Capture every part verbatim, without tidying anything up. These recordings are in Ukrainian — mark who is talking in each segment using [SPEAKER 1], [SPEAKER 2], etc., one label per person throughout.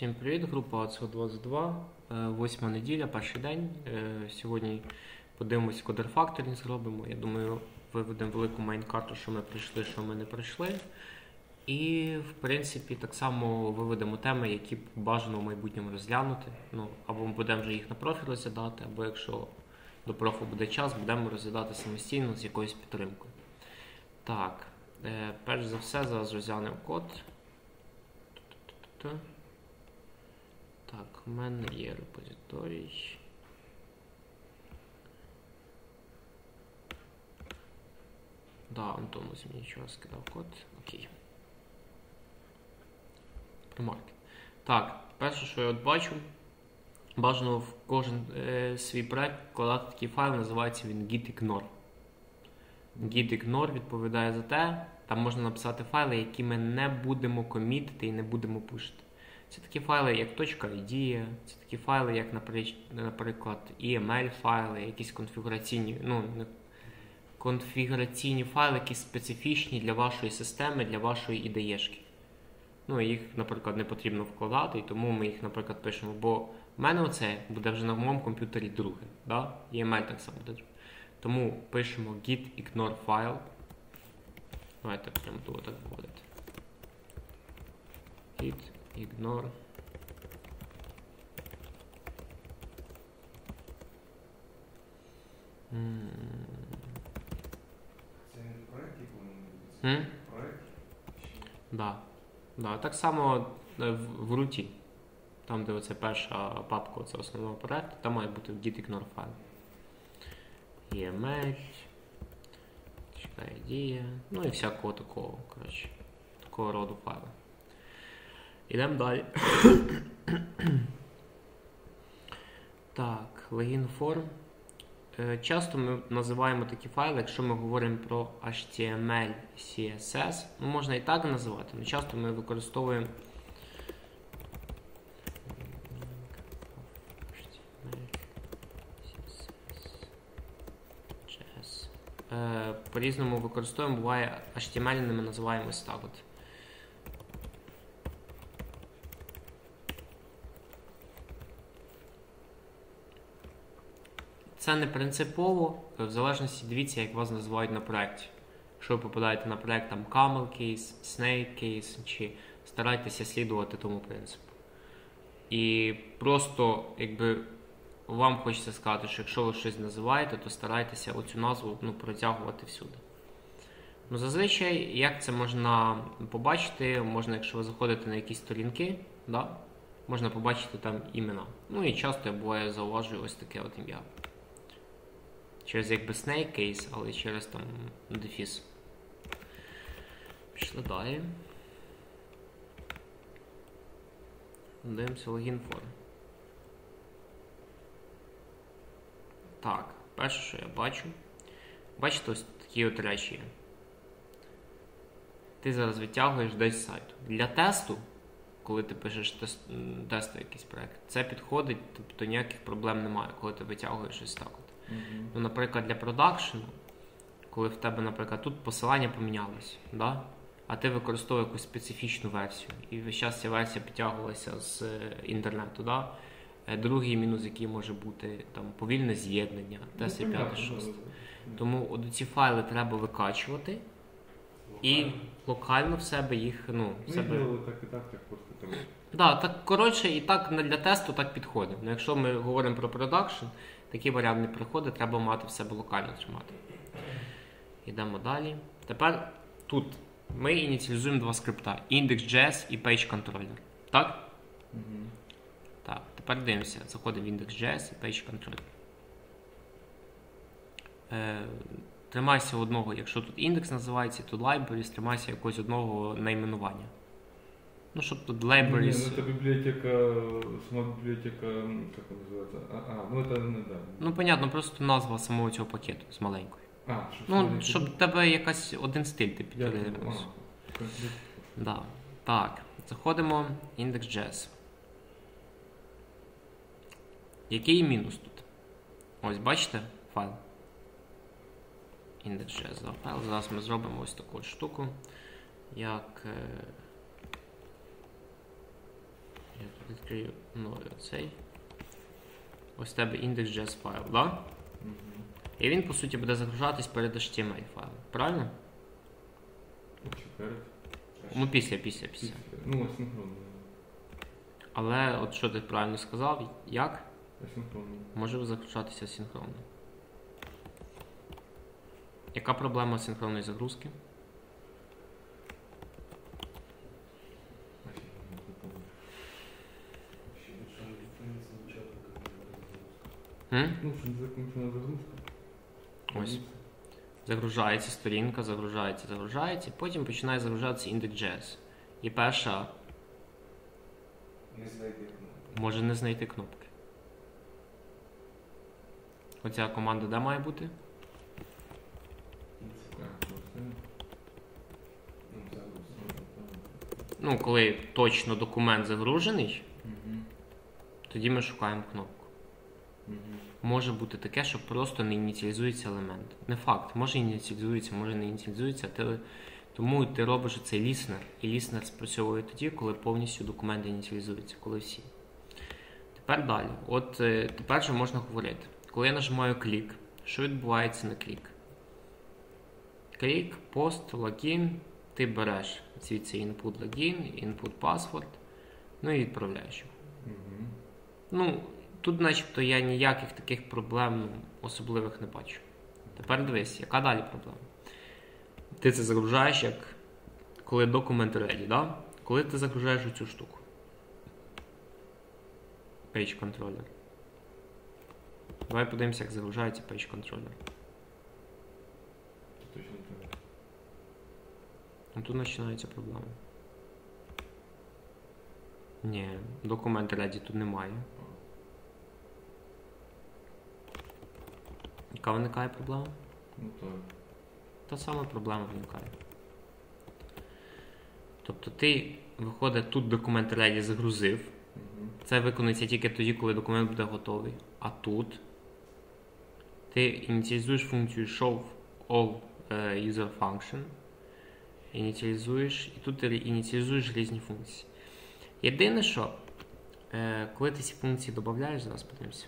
[SPEAKER 1] Всім привіт, група ацо двадцять два, восьма неділя, перший день. Сьогодні подивимось, код refactoring зробимо. Я думаю, виведемо велику мейн-карту, що ми прийшли, що ми не прийшли. І, в принципі, так само виведемо теми, які бажано в майбутньому розглянути. Ну, або ми будемо вже їх на профі розглядати, або якщо до профу буде час, будемо розглядати самостійно з якоюсь підтримкою. Так, перш за все, зараз розглянемо код. Так, у мене є репозиторій. Да, Антон ось мені вчора скидав код. Окей. Примарки. Так, перше, що я от бачу, бажано в кожен е, свій проект вкладати такий файл, називається він gitignore. Gitignore відповідає за те, там можна написати файли, які ми не будемо комітити і не будемо пушити. Це такі файли, як .id, це такі файли, як, наприклад, і ем ель файли, якісь конфігураційні, ну, конфігураційні файли, які специфічні для вашої системи, для вашої ідеєшки. Ну, їх, наприклад, не потрібно вкладати, і тому ми їх, наприклад, пишемо, бо в мене оце буде вже на моєму комп'ютері друге, да? і ем ель так само буде друге. Тому пишемо gitignore файл. Давайте прямо тут так вводити. Gitignore. Mm.
[SPEAKER 2] Це не проєкт, який проєкт?
[SPEAKER 1] Да. Да. Так само в, в руті. Там, де оце перша папка це основного проєкту, там має бути gitignore файл. і ем ель, ідея, ну і всякого такого, коротше, такого роду файли. Ідемо далі. Так, логін форм. Часто ми називаємо такі файли, якщо ми говоримо про ейч ті ем ель, сі ес ес, ну можна і так називати, але часто ми використовуємо по-різному використовуємо, буває ейч ті ем ель ми називаємо ось так от. Це не принципово, в залежності, дивіться, як вас називають на проєкті. Якщо ви попадаєте на проєкт там camel case, snake case, чи старайтеся слідувати тому принципу. І просто, якби, вам хочеться сказати, що якщо ви щось називаєте, то старайтеся оцю назву ну, протягувати всюди. Ну, зазвичай, як це можна побачити, можна, якщо ви заходите на якісь сторінки, да, можна побачити там імена. Ну і часто я буває зауважую ось таке от ім'я. Через якби snake case, але через там дефіс. Пішли далі. Дивимося логін форм. Так, перше, що я бачу. Бачите, ось такі от речі. Ти зараз витягуєш десь з сайту. Для тесту, коли ти пишеш тест, тестовий якийсь проєкт, це підходить, тобто ніяких проблем немає, коли ти витягуєш ось так от. Mm-hmm. Ну, наприклад, для продакшену, коли в тебе, наприклад, тут посилання помінялось, да? А ти використовуєш якусь специфічну версію, і весь час ця версія підтягувалася з інтернету, да? Другий мінус, який може бути там, повільне з'єднання, тест п'ять шість. Тому от ці файли треба викачувати і локально в себе їх, ну, в себе...
[SPEAKER 2] Ну, так і так, так просто там...
[SPEAKER 1] Да, так, коротше, і так для тесту так підходить. Ну, якщо ми говоримо про продакшн, такий варіант не приходить, треба мати в себе локально тримати. Йдемо далі. Тепер тут ми ініціалізуємо два скрипта. index.js і page-controller. Так?
[SPEAKER 2] Mm-hmm.
[SPEAKER 1] Так, тепер дивимося. Заходимо в index.js і page-controller. Е, тримайся одного, якщо тут індекс називається, тут libraries, тримайся якогось одного найменування. Ну, щоб тут libraries...
[SPEAKER 2] Не, ну это библиотека, сама библиотека, как она называется? А, а, ну это не, да.
[SPEAKER 1] Ну, понятно, просто назва самого цього пакету з маленькою.
[SPEAKER 2] А, щоб
[SPEAKER 1] ну, щоб в тебе якась один стиль ти підтримувався. Да. Так, заходимо в index.js. Який мінус тут? Ось, бачите файл? index.js, да, файл. Зараз ми зробимо ось таку штуку, як... відкрию новий оцей. Ось в тебе index.js файл, да?
[SPEAKER 2] Угу.
[SPEAKER 1] І він, по суті, буде загружатись перед ейч ті ем ель файлом. Правильно?
[SPEAKER 2] Чекають.
[SPEAKER 1] Ну, після, після, після.
[SPEAKER 2] Ну, асинхронно.
[SPEAKER 1] Але, от що ти правильно сказав, як?
[SPEAKER 2] Асинхронно.
[SPEAKER 1] Може загружатися синхронно. Яка проблема синхронної загрузки? М?
[SPEAKER 2] Ну, що не закончена загрузка.
[SPEAKER 1] Ось. Загружається сторінка, загружається, загружається, потім починає загружатися index.js. І перша
[SPEAKER 3] Не знайти кнопку.
[SPEAKER 1] може не знайти кнопки. Оця команда де має бути?
[SPEAKER 2] Так, все.
[SPEAKER 3] Ну, загрузка.
[SPEAKER 1] Ну, коли точно документ загружений,
[SPEAKER 2] Угу.
[SPEAKER 1] тоді ми шукаємо кнопку.
[SPEAKER 2] Угу.
[SPEAKER 1] Може бути таке, що просто не ініціалізується елемент. Не факт, може ініціалізується, може не ініціалізується. Ти, тому ти робиш цей ліснер, і ліснер спрацьовує тоді, коли повністю документ ініціалізується, коли всі. Тепер далі. От е, тепер вже можна говорити. Коли я нажимаю клік, що відбувається на клік? Клік, пост, логін, ти береш звідси input логін, input password, ну і відправляєш його.
[SPEAKER 2] Угу.
[SPEAKER 1] Ну, тут начебто я ніяких таких проблем ну, особливих не бачу. Тепер дивись, яка далі проблема? Ти це загружаєш як коли документ ready, да? Коли ти загружаєш оцю штуку. Page controller. Давай подивимося, як загружається page controller.
[SPEAKER 2] Точно так.
[SPEAKER 1] Ну тут починається проблема. Ні, документ ready тут немає. Яка виникає проблема?
[SPEAKER 2] Ну так.
[SPEAKER 1] Та сама проблема виникає. Тобто ти, виходить, тут документ ready загрузив.
[SPEAKER 2] Угу.
[SPEAKER 1] Це виконується тільки тоді, коли документ буде готовий. А тут ти ініціалізуєш функцію show all user function. Ініціалізуєш, і тут ти ініціалізуєш різні функції. Єдине, що коли ти ці функції додаєш, зараз подивимося.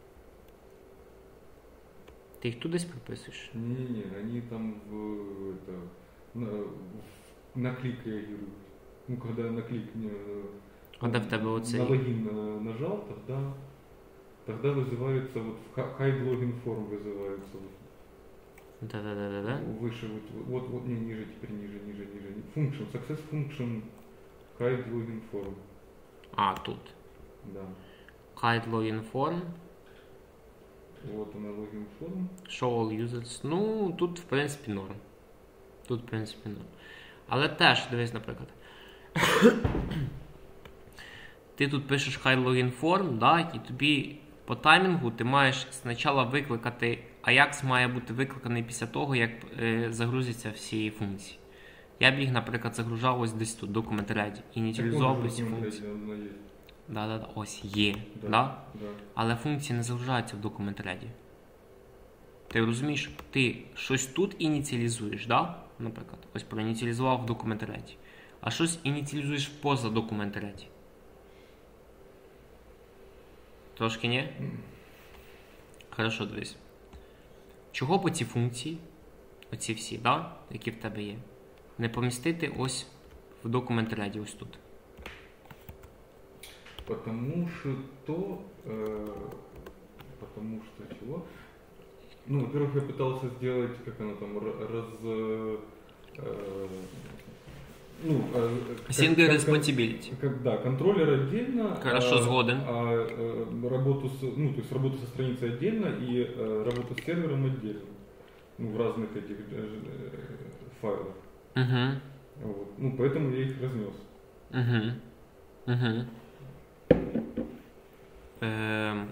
[SPEAKER 1] Ти їх тут десь прописуєш?
[SPEAKER 2] Не-не-не, они там в, это, на, на клик реагируют. Ну, когда на клик не,
[SPEAKER 1] А де в тебе оцей?
[SPEAKER 2] на логин на- нажал, тогда, тогда вызывается, вот в ха- hide login form вызывается. Вот,
[SPEAKER 1] Да-да-да-да-да.
[SPEAKER 2] выше, вот, вот, вот, не, ниже, теперь ниже, ниже, ниже. Function, success function, hide login form.
[SPEAKER 1] А, тут.
[SPEAKER 2] Да.
[SPEAKER 1] Hide login form.
[SPEAKER 2] Вот она login form.
[SPEAKER 1] Show all users. Ну, тут, в принципі, норм. Тут, в принципі, норм. Але теж, дивись, наприклад. Ти тут пишеш hide login form, да, і тобі по таймінгу ти маєш спочатку викликати, Ajax має бути викликаний після того, як е, загрузяться всі функції. Я б їх, наприклад, загружав ось десь тут, документ ready, ініціалізував би ці функції. Да-да-да, ось є, да?
[SPEAKER 2] Да. Да.
[SPEAKER 1] Але функції не загружаються в документ ready. Ти розумієш, ти щось тут ініціалізуєш, да? Наприклад, ось проініціалізував в документ ready. А щось ініціалізуєш поза документ ready. Трошки ні? Хорошо, дивись. Чого по ці функції, оці всі, да? Які в тебе є, не помістити ось в документ ready, ось тут?
[SPEAKER 2] Потому что, э, потому что чего? Ну, во-первых, я пытался сделать, как оно там, р- раз... Э, э, ну, э,
[SPEAKER 1] Single
[SPEAKER 2] как-
[SPEAKER 1] responsibility.
[SPEAKER 2] Как, как, да, контроллер отдельно.
[SPEAKER 1] Хорошо,
[SPEAKER 2] а,
[SPEAKER 1] сгоден.
[SPEAKER 2] А, э, работу с, ну, то есть работу со страницей отдельно и э, работу с сервером отдельно. Ну, в разных этих э, файлах.
[SPEAKER 1] Угу.
[SPEAKER 2] Вот. Ну, поэтому я их разнес.
[SPEAKER 1] Угу. Угу. Е,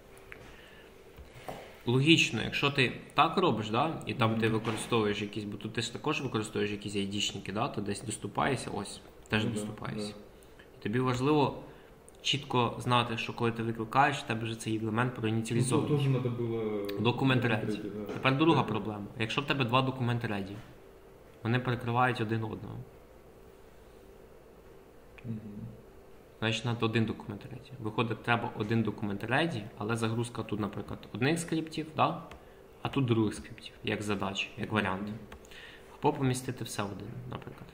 [SPEAKER 1] логічно, якщо ти так робиш, да, і там ти використовуєш якісь, бо тут ти ж також використовуєш якісь айдішники, да, то десь доступаєшся, ось, теж
[SPEAKER 2] Ну, да,
[SPEAKER 1] доступаєшся.
[SPEAKER 2] да.
[SPEAKER 1] І тобі важливо чітко знати, що коли ти викликаєш, в тебе вже цей елемент
[SPEAKER 2] Ну,
[SPEAKER 1] проініціалізований.
[SPEAKER 2] тоже надо было...
[SPEAKER 1] Документ ready.
[SPEAKER 2] да.
[SPEAKER 1] Тепер друга проблема. Якщо в тебе два документи ready, вони перекривають один одного.
[SPEAKER 2] Мгм.
[SPEAKER 1] значить треба один документ ready. Виходить, треба один документ ready, але загрузка тут, наприклад, одних скриптів, да? А тут других скриптів, як задача, як варіант. Або помістити все в один, наприклад.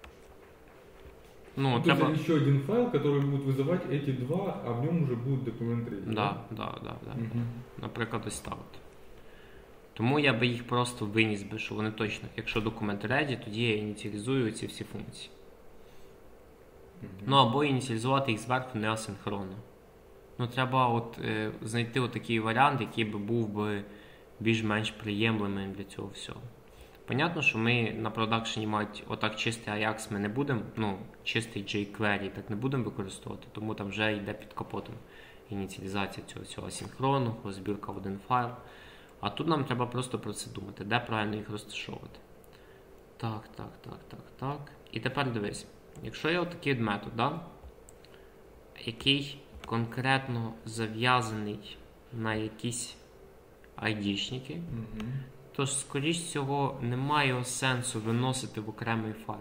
[SPEAKER 1] Ну,
[SPEAKER 2] То
[SPEAKER 1] треба...
[SPEAKER 2] есть еще один файл, который будет вызывать эти два, а в нем уже будет документ ready.
[SPEAKER 1] Да, да, да, да.
[SPEAKER 2] Угу.
[SPEAKER 1] Наприклад, ось так от. Тому я би їх просто виніс би, що вони точно, якщо документ ready, тоді я ініціалізую ці всі функції. Угу. Ну, або ініціалізувати їх зверху не асинхронно. Ну, треба от, е, знайти от такий варіант, який би був би більш-менш приємлемим для цього всього. Понятно, що ми на продакшені мати отак чистий Ajax ми не будемо, ну, чистий jQuery так не будемо використовувати, тому там вже йде під капотом ініціалізація цього всього асинхронного, збірка в один файл. А тут нам треба просто про це думати, де правильно їх розташовувати. Так, так, так, так, так. І тепер дивись, якщо є отакий метод, да, який конкретно зав'язаний на якісь айдішники,
[SPEAKER 2] Угу.
[SPEAKER 1] тож, скоріш всього, немає сенсу виносити в окремий файл.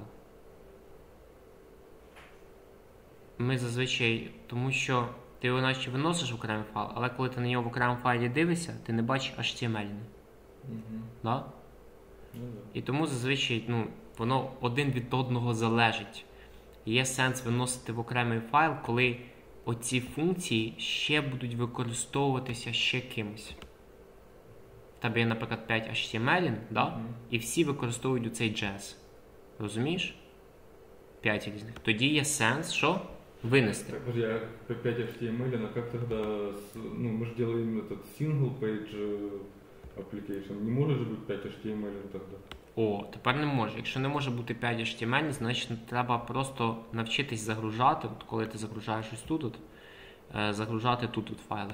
[SPEAKER 1] Ми зазвичай, тому що ти його наче виносиш в окремий файл, але коли ти на нього в окремому файлі дивишся, ти не бачиш ейч ті ем ел.
[SPEAKER 2] Угу.
[SPEAKER 1] Да?
[SPEAKER 2] Ну, да.
[SPEAKER 1] І тому зазвичай ну, воно один від одного залежить. Є сенс виносити в окремий файл, коли оці функції ще будуть використовуватися ще кимось. В тебе є, наприклад, п'ять ейч ті ем ел, да?
[SPEAKER 2] Угу.
[SPEAKER 1] І всі використовують оцей джез. Розумієш? п'ять різних. Тоді є сенс, що? Винести.
[SPEAKER 2] Так, подожди, а пять ейч ти ем ел, а как тогда, с- ну, мы же делаем этот single page э, application, не может же быть пять ейч ти ем ел тогда?
[SPEAKER 1] О, тепер не може. Якщо не може бути п'ять ейч ті ем ел, значить треба просто навчитись загружати, от коли ти загружаєш ось тут, от, е, загружати тут от файли.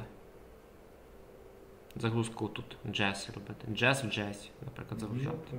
[SPEAKER 1] Загрузку тут, джез робити. джез в джез, наприклад, загружати.
[SPEAKER 2] Ну,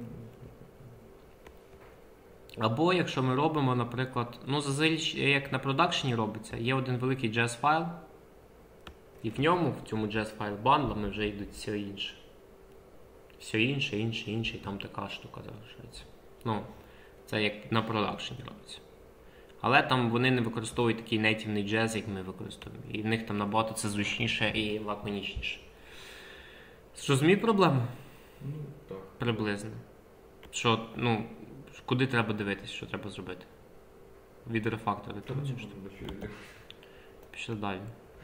[SPEAKER 1] Або якщо ми робимо, наприклад, ну зазвичай, як на продакшені робиться, є один великий джез файл, і в ньому, в цьому джез файл бандлами вже йдуть все інше. Все інше, інше, інше, і там така штука залишається. Ну, це як на продакшені робиться. Але там вони не використовують такий нейтивний джез, як ми використовуємо. І в них там набагато це зручніше і лаконічніше. Зрозумів проблему?
[SPEAKER 2] Ну, так.
[SPEAKER 1] Приблизно. Що, ну, куди треба дивитись, що треба зробити? Від рефактора
[SPEAKER 2] Там
[SPEAKER 1] того цю
[SPEAKER 2] не
[SPEAKER 1] штуку.
[SPEAKER 2] надо еще делать.
[SPEAKER 1] Пішли далі.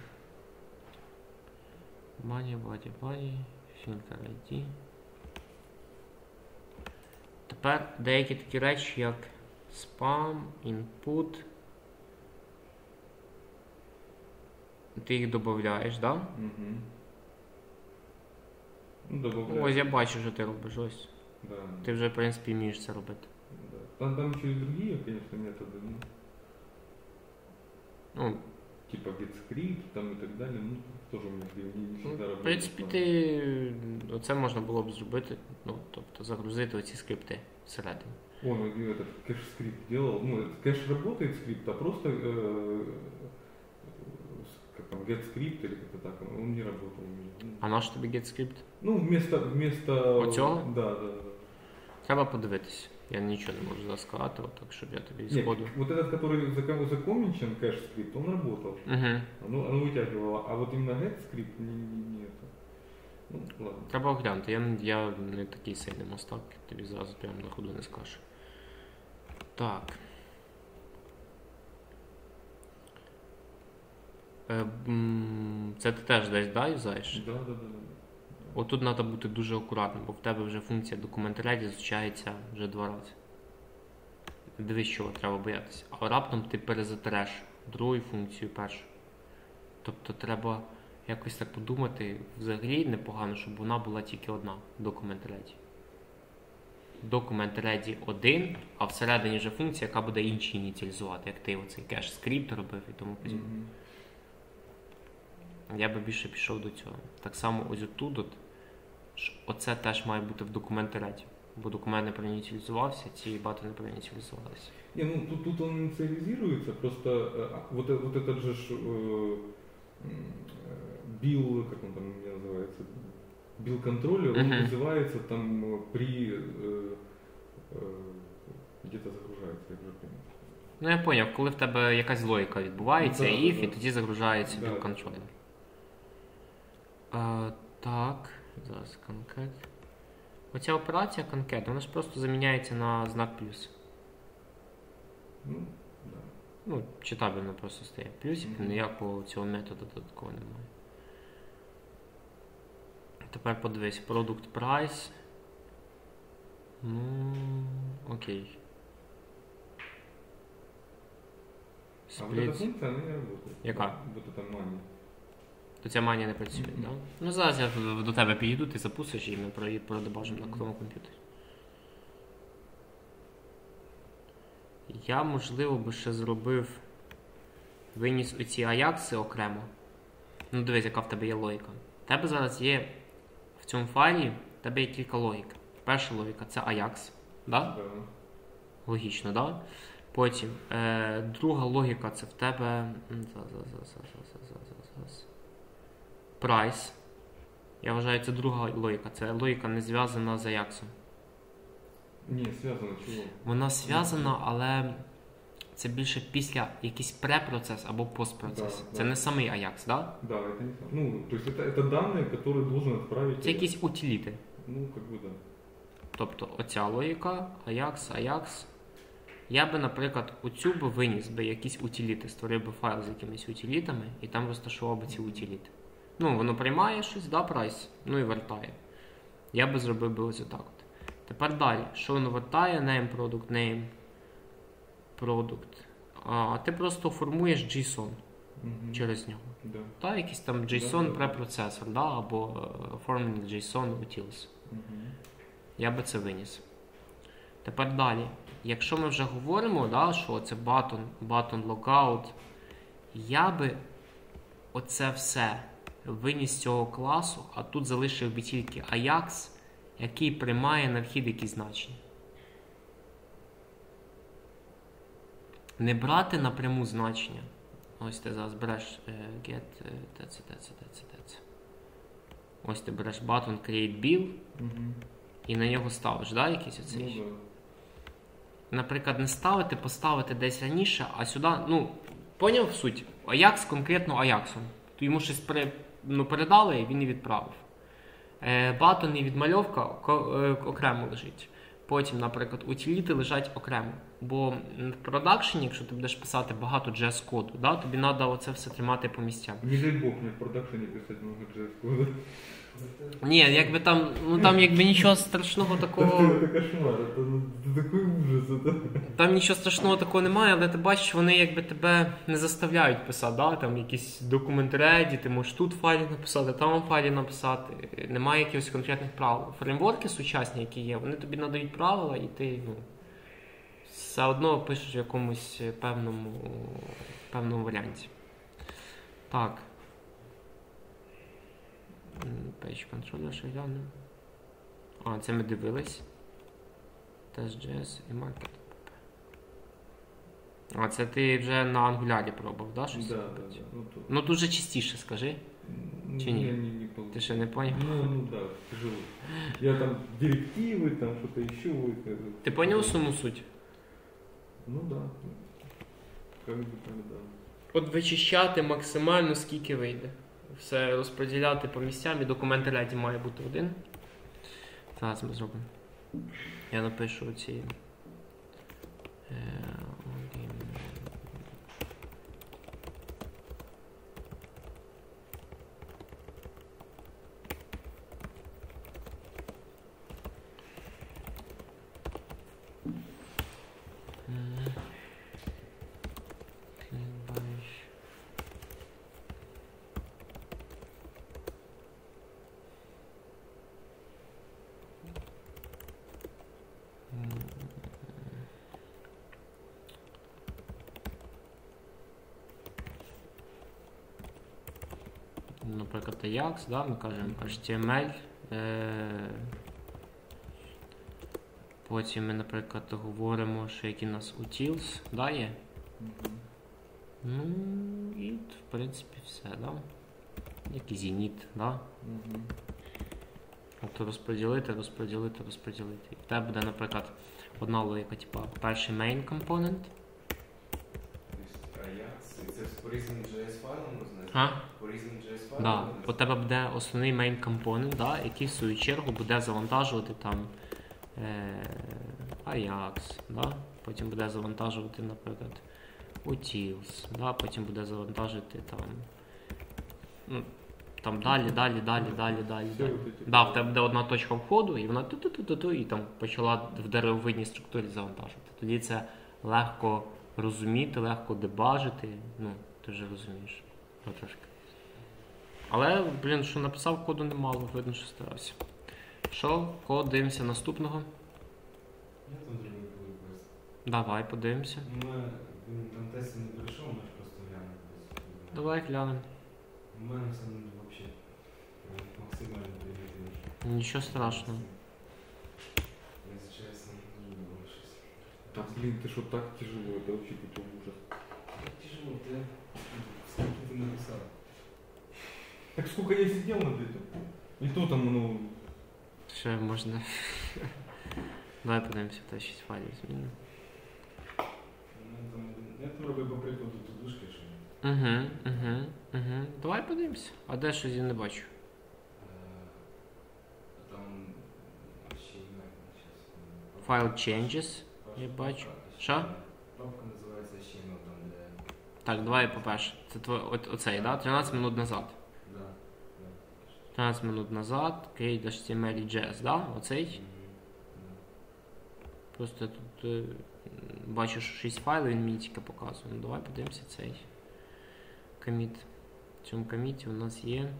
[SPEAKER 1] Body, body, body, filter ай ді. Тепер деякі такі речі, як spam, input. Ти їх додаєш, так? Да?
[SPEAKER 2] Угу. Ну, добавляю.
[SPEAKER 1] Ось я бачу, що ти робиш, ось.
[SPEAKER 2] Да.
[SPEAKER 1] Ти вже, в принципі, вмієш це робити.
[SPEAKER 2] Да. Там, там еще и другие, конечно, методы, ну,
[SPEAKER 1] Ну,
[SPEAKER 2] типа getScript там и так далее, ну, тоже у меня не, не
[SPEAKER 1] ну,
[SPEAKER 2] всегда
[SPEAKER 1] в
[SPEAKER 2] работает.
[SPEAKER 1] принципі, ти оце можна було б зробити, ну, тобто загрузити оці скрипти всередині.
[SPEAKER 2] О, ну и этот кэш-скрипт делал, ну, этот кэш работает скрипт, а просто, э, как там, getScript или как-то так, он не работал у меня. Ну,
[SPEAKER 1] А наш тобі GetScript?
[SPEAKER 2] Ну, вместо, вместо...
[SPEAKER 1] Оцього?
[SPEAKER 2] Да, да, да.
[SPEAKER 1] Треба подивитись. Я нічого не можу зараз сказати, от так, щоб я тобі
[SPEAKER 2] Нет,
[SPEAKER 1] згоду.
[SPEAKER 2] вот этот, который заком- закомменчен кэш-скрипт, он работал.
[SPEAKER 1] Угу.
[SPEAKER 2] Оно, оно вытягивало, а вот именно getScript не, не, не это. Ну, ладно.
[SPEAKER 1] Треба оглянути. Я, я не такий сильний мастак, тобі зразу прямо на ходу не скажу. Так. Е, м, Це ти теж десь, да, юзаєш?
[SPEAKER 2] Да, да, да. да.
[SPEAKER 1] Отут треба бути дуже акуратним, бо в тебе вже функція документ ready зустрічається вже два рази. Дивись, чого треба боятися. А раптом ти перезатереш другу функцію першу. Тобто треба якось так подумати, взагалі непогано, щоб вона була тільки одна, документ ready. Документ ready один, а всередині вже функція, яка буде інші ініціалізувати, як ти оцей кеш-скрипт робив і тому подібне.
[SPEAKER 2] Мгм.
[SPEAKER 1] Я би більше пішов до цього. Так само ось отут, от, що оце теж має бути в документі ready. Бо документ не проініціалізувався, ці бати не проініціалізувалися.
[SPEAKER 2] Не, ну тут, тут он инициализируется, просто э, вот, э- вот этот же ж, э, м, э, bill, как он там называется, bill контроллер, он
[SPEAKER 1] Мгм.
[SPEAKER 2] вызывается там э, при э, э, где-то загружается, я уже помню.
[SPEAKER 1] Ну я поняв, коли в тебе якась логіка відбувається,
[SPEAKER 2] Да,
[SPEAKER 1] if,
[SPEAKER 2] да,
[SPEAKER 1] і
[SPEAKER 2] да.
[SPEAKER 1] тоді загружається
[SPEAKER 2] Да,
[SPEAKER 1] build
[SPEAKER 2] да.
[SPEAKER 1] контролер. А, так, зараз конкет. Оця операція конкет, вона ж просто заміняється на знак плюс.
[SPEAKER 2] Ну, да.
[SPEAKER 1] Ну, читабельно просто стає плюсик,
[SPEAKER 2] Мгм.
[SPEAKER 1] ніякого цього методу додатково немає. Тепер подивись, product price. Ну, окей.
[SPEAKER 2] А вот эта
[SPEAKER 1] Split.
[SPEAKER 2] функция, она не работает.
[SPEAKER 1] Яка?
[SPEAKER 2] Вот эта мания.
[SPEAKER 1] То ця манія не працює, так?
[SPEAKER 2] Мгм.
[SPEAKER 1] Да? Ну зараз я до тебе підійду, ти запустиш і ми про- продебажимо на
[SPEAKER 2] Мгм.
[SPEAKER 1] тому комп'ютері. Я, можливо, би ще зробив, виніс оці аякси окремо. Ну дивись, яка в тебе є логіка. В тебе зараз є в цьому файлі, в тебе є кілька логік. Перша логіка це Ajax, да?
[SPEAKER 2] Да.
[SPEAKER 1] Логічно, да? Потім е, друга логіка це в тебе м, за- за- за- за- за- за- за- за- за- price. Я вважаю, це друга логіка. Це логіка не зв'язана з Ajax.
[SPEAKER 2] Не, связано чего?
[SPEAKER 1] Вона зв'язана, але це більше після якийсь препроцес або постпроцес.
[SPEAKER 2] Да,
[SPEAKER 1] Це
[SPEAKER 2] да.
[SPEAKER 1] не самий Ajax, да?
[SPEAKER 2] Да, это не сам- Ну, то есть это, это данные, которые должен отправить.
[SPEAKER 1] Це якісь утиліти.
[SPEAKER 2] Ну, как бы да.
[SPEAKER 1] Тобто оця логіка, Ajax, Ajax. Я би, наприклад, оцю би виніс би якісь утиліти, створив би файл з якимись утилітами і там розташував би ці утиліти. Ну, воно приймає щось, да, прайс, ну і вертає. Я би зробив би ось отак от. Тепер далі, що воно вертає? Name, product, name, product. А ти просто формуєш JSON
[SPEAKER 2] Мгм.
[SPEAKER 1] через нього.
[SPEAKER 2] Да.
[SPEAKER 1] Та, якийсь там JSON
[SPEAKER 2] Да, да, да.
[SPEAKER 1] препроцесор, да, або е, forming JSON utils.
[SPEAKER 2] Мгм.
[SPEAKER 1] Я би це виніс. Тепер далі. Якщо ми вже говоримо, да, що це button, button logout, я би оце все виніс з цього класу, а тут залишив би тільки Ajax, який приймає на вхід якісь значення. Не брати напряму значення. Ось ти зараз береш е, get, е, ТЦ, ТЦ, ТЦ, ТЦ. Ось ти береш button create bill
[SPEAKER 2] Мгм.
[SPEAKER 1] і на нього ставиш, да, якийсь оцей?
[SPEAKER 2] Ну, да.
[SPEAKER 1] Наприклад, не ставити, поставити десь раніше, а сюди, ну, поняв суть? Ajax конкретно Аяксом. То йому щось пере, ну, передали і він і відправив. Е, батон і відмальовка ко- е, окремо лежить. Потім, наприклад, утиліти лежать окремо. Бо в продакшені, якщо ти будеш писати багато джей ес коду, да, тобі треба оце все тримати по місцям.
[SPEAKER 2] Не дай бог мне в продакшене писать много джей эс кода.
[SPEAKER 1] Ні, якби там, ну там якби нічого страшного такого.
[SPEAKER 2] Это кошмар, это, ну, это такой ужас. Это...
[SPEAKER 1] Там нічого страшного такого немає, але ти бачиш, вони якби тебе не заставляють писати, да? Там якісь документ-реді, ти можеш тут файлі написати, там файлі написати. Немає якихось конкретних правил. Фреймворки сучасні, які є, вони тобі надають правила, і ти ну, все одно пишеш в якомусь певному, певному варіанті. Так. Page controller ще глянемо. А, це ми дивились. Test.js і Market. А це ти вже на Angular пробував, да? Щось
[SPEAKER 2] Да, да,
[SPEAKER 1] робити?
[SPEAKER 2] да. Ну, то...
[SPEAKER 1] Ну дуже частіше скажи.
[SPEAKER 2] М,
[SPEAKER 1] Чи не?
[SPEAKER 2] Не, не, не получилось.
[SPEAKER 1] Ти ще не поняв?
[SPEAKER 2] Ну, ну да, тяжело. Я там директивы, там что-то еще. это-
[SPEAKER 1] Ти поняв саму суть?
[SPEAKER 2] Ну да. Как бы так, да.
[SPEAKER 1] От вичищати максимально скільки вийде. Все розподіляти по місцям і документи ряді має бути один. Зараз ми зробимо. Я напишу оці. Е, один. М. Клікбай. Наприклад, Ajax, да, ми кажемо ейч ті ем ель. Е- Потім ми, наприклад, говоримо, що які у нас utils, да, є?
[SPEAKER 2] Мгм.
[SPEAKER 1] Ну, і, в принципі, все, да? Як і Zенit, да?
[SPEAKER 2] Мгм.
[SPEAKER 1] Тобто розподілити, розподілити, розподілити. І в тебе буде, наприклад, одна логіка, типу, перший main component,
[SPEAKER 3] Це по різним джей ес файлам можна?
[SPEAKER 1] А?
[SPEAKER 3] По різним джей ес файлам
[SPEAKER 1] Да.
[SPEAKER 3] можна?
[SPEAKER 1] У тебе буде основний main компонент, да, який в свою чергу буде завантажувати там е- Ajax, да? Потім буде завантажувати, наприклад, utils, да? Потім буде завантажити там, ну, там далі, далі, далі, далі, далі.
[SPEAKER 2] Все
[SPEAKER 1] далі.
[SPEAKER 2] вот эти.
[SPEAKER 1] Да, в тебе буде одна точка входу, і вона ту-ту-ту-ту, і там почала в деревовидній структурі завантажувати. Тоді це легко розуміти, легко дебажити, ну, ти вже розумієш. Ну, трошки. Але, блін, що написав, коду немало, видно, що старався. Що, код, дивимося наступного.
[SPEAKER 3] Я там зробив коли квест.
[SPEAKER 1] Давай, подивимося.
[SPEAKER 3] Ну, ми, він там тест не пройшов, ми ж просто глянули. десь.
[SPEAKER 1] Давай глянемо.
[SPEAKER 3] У мене все ну, взагалі максимально примітивно.
[SPEAKER 1] Нічого страшного.
[SPEAKER 3] Якщо чесно, дуже було щось.
[SPEAKER 2] Да, блин, ты что, так тяжело, это вообще какой-то ужас.
[SPEAKER 3] Так тяжело, ти скільки ти написав?
[SPEAKER 2] Так сколько я сидел над этим? И то там, ну,
[SPEAKER 1] Ще можна. Давай подивимося, та шість файлів зміни.
[SPEAKER 3] Ну, там, я там робив по прикладу тудушки, що
[SPEAKER 1] Угу, угу, угу. Давай подивимося. А де щось я не бачу?
[SPEAKER 3] е, там ще й зараз.
[SPEAKER 1] Файл changes. Я бачу. Що?
[SPEAKER 3] Папка називається ще й там, де...
[SPEAKER 1] Так, давай по-перше. Це твой, от, оцей, да? тринадцять минут назад.
[SPEAKER 3] Да, да.
[SPEAKER 1] тринадцять минут назад, create ейч ті ем ел і джей ес, да? Оцей.
[SPEAKER 3] Мгм,
[SPEAKER 1] Просто я тут е, бачу, що шість файлів, він мені тільки показує. Ну давай подивимося цей коміт. В цьому коміті у нас є.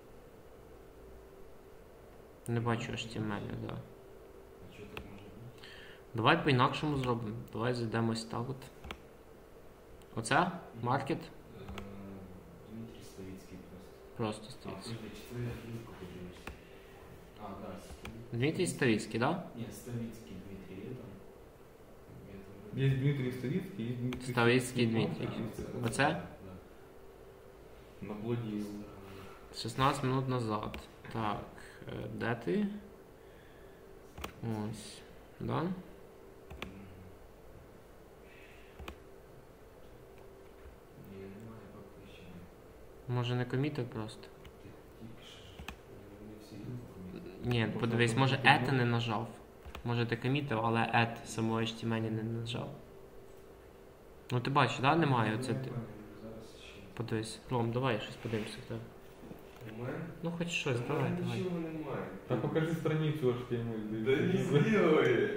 [SPEAKER 1] Не бачу ейч ті ем ел, да.
[SPEAKER 3] А що так може бути?
[SPEAKER 1] Давай по-інакшому зробимо. Давай зайдемо ось так от. Оце? Маркет?
[SPEAKER 3] Е, Дмитрій Ставицький просто.
[SPEAKER 1] Просто
[SPEAKER 3] А,
[SPEAKER 1] Ставицький.
[SPEAKER 3] подожди, чи це я фігурку подивишся? А, да, Ставицький.
[SPEAKER 1] Дмитрій Ставицький, да?
[SPEAKER 3] Ні, Ставицький Дмитрий, є там? Я там...
[SPEAKER 2] есть Дмитрий Ставицкий, есть Дмитрий
[SPEAKER 1] Ставицкий Дмитрий.
[SPEAKER 3] А,
[SPEAKER 1] Оце?
[SPEAKER 3] Да.
[SPEAKER 2] Наплодил.
[SPEAKER 1] шістнадцять минут назад. Так, е, де ти? Ось. Да?
[SPEAKER 3] Мгм. Ні, немає поки ще.
[SPEAKER 1] Може не комітер просто?
[SPEAKER 3] Ти тільки ж, вони всі помітили.
[SPEAKER 1] Ні, подивись, може add не нажав. Може ти комітив, але add самого ейч ті ем ел не нажав. Ну ти бачиш, да? Немає. Оце ти.
[SPEAKER 3] Зараз ще.
[SPEAKER 1] Подивись. Ром, давай щось подивимося. в тебе.
[SPEAKER 3] У мене?
[SPEAKER 1] Ну хоч щось,
[SPEAKER 3] У
[SPEAKER 1] давай,
[SPEAKER 3] мене
[SPEAKER 1] давай.
[SPEAKER 3] нічого немає.
[SPEAKER 2] Да покажи страницу ейч ті ем ел.
[SPEAKER 3] Да не сделай.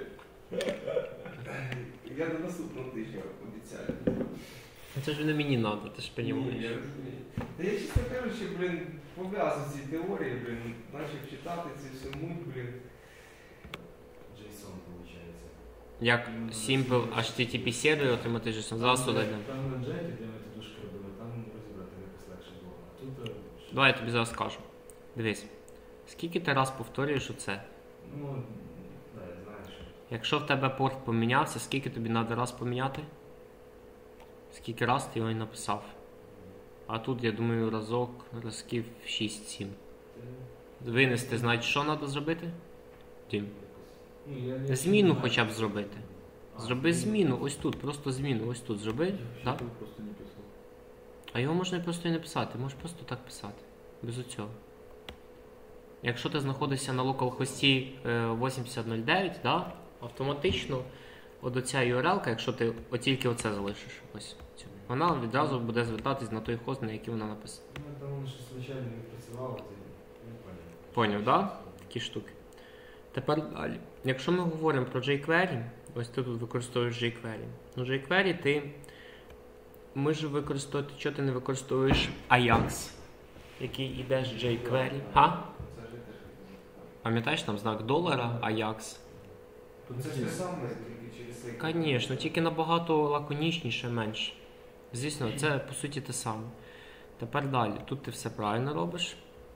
[SPEAKER 3] Я на наступного тижня обіцяю.
[SPEAKER 1] Ну це ж не мені надо, ти ж
[SPEAKER 3] Ні, я
[SPEAKER 1] розумієш.
[SPEAKER 3] розумію. Та я чесно кажучи, блін, пов'язав ці теорії, блін, почав читати ці всю муть, блін. JSON, виходить.
[SPEAKER 1] Як Simple ейч ті ті пі сервер отримати JSON. Зараз туди йдемо.
[SPEAKER 3] Там на джеті, де ми тудушки робили, там розібрати якось легше було. А тут... е,
[SPEAKER 1] Давай я тобі зараз скажу. Дивись. Скільки ти раз повторюєш оце?
[SPEAKER 3] Ну, да, я знаю, що...
[SPEAKER 1] Якщо в тебе порт помінявся, скільки тобі треба раз поміняти? Скільки раз ти його і написав? А тут, я думаю, разок, разків шість-сім.
[SPEAKER 3] Ти...
[SPEAKER 1] Винести, значить, що треба зробити? Тім.
[SPEAKER 3] Ну, я, я
[SPEAKER 1] Зміну
[SPEAKER 3] не знаю.
[SPEAKER 1] хоча б зробити.
[SPEAKER 3] А,
[SPEAKER 1] Зроби зміну, ось тут, просто зміну, ось тут зроби.
[SPEAKER 2] Я
[SPEAKER 1] Да?
[SPEAKER 2] вообще просто не писал.
[SPEAKER 1] А його можна і просто і не писати, можеш просто так писати. Без оцього. Якщо ти знаходишся на localhost е, вісімдесят нуль дев'ять, да, автоматично от оця ю ар ел, якщо ти от тільки оце залишиш, ось цю, вона відразу буде звертатись на той хост, на який вона написана.
[SPEAKER 3] Ну, там воно щось звичайно не працювало, ти не поняв.
[SPEAKER 1] Поняв, да? Такі штуки. Тепер далі. Якщо ми говоримо про jQuery, ось ти тут використовуєш jQuery. Ну, jQuery ти ми ж використовувати, що ти не використовуєш Ajax, який іде з jQuery. А?
[SPEAKER 3] Це ж я теж хотів.
[SPEAKER 1] Пам'ятаєш там знак долара, Ajax?
[SPEAKER 3] Це ж те саме, тільки через цей...
[SPEAKER 1] Звісно, тільки набагато лаконічніше, менше. Звісно, це по суті те саме. Тепер далі. Тут ти все правильно робиш.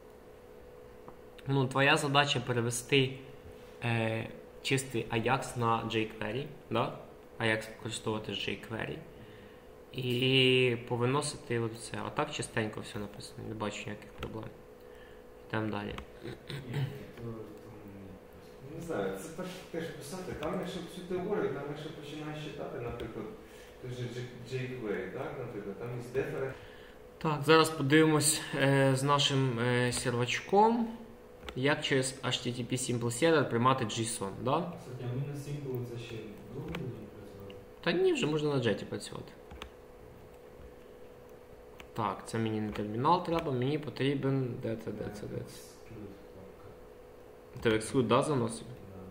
[SPEAKER 1] Ну, твоя задача перевести е, чистий Ajax на jQuery. Да? Ajax використовувати з jQuery. І повиносити оце. А так частенько все написано. Не бачу ніяких проблем. Йдемо далі.
[SPEAKER 3] Ні, ні, то- то ні. Не знаю, це теж, теж писати. Там, якщо всю теорію, там, якщо починаєш читати, наприклад, Це ж jQuery, так, наприклад, там є деферент.
[SPEAKER 1] Так, зараз подивимось е, з нашим е, сервачком, як через ейч ті ті пі Simple Server приймати JSON, да?
[SPEAKER 4] Кстати, а ми на Simple це ще довго будемо працювати?
[SPEAKER 1] Та ні, вже можна на джеті працювати. Так, це мені не термінал треба, мені потрібен, де це, де це, де це. Ти в exclude, да, заносив?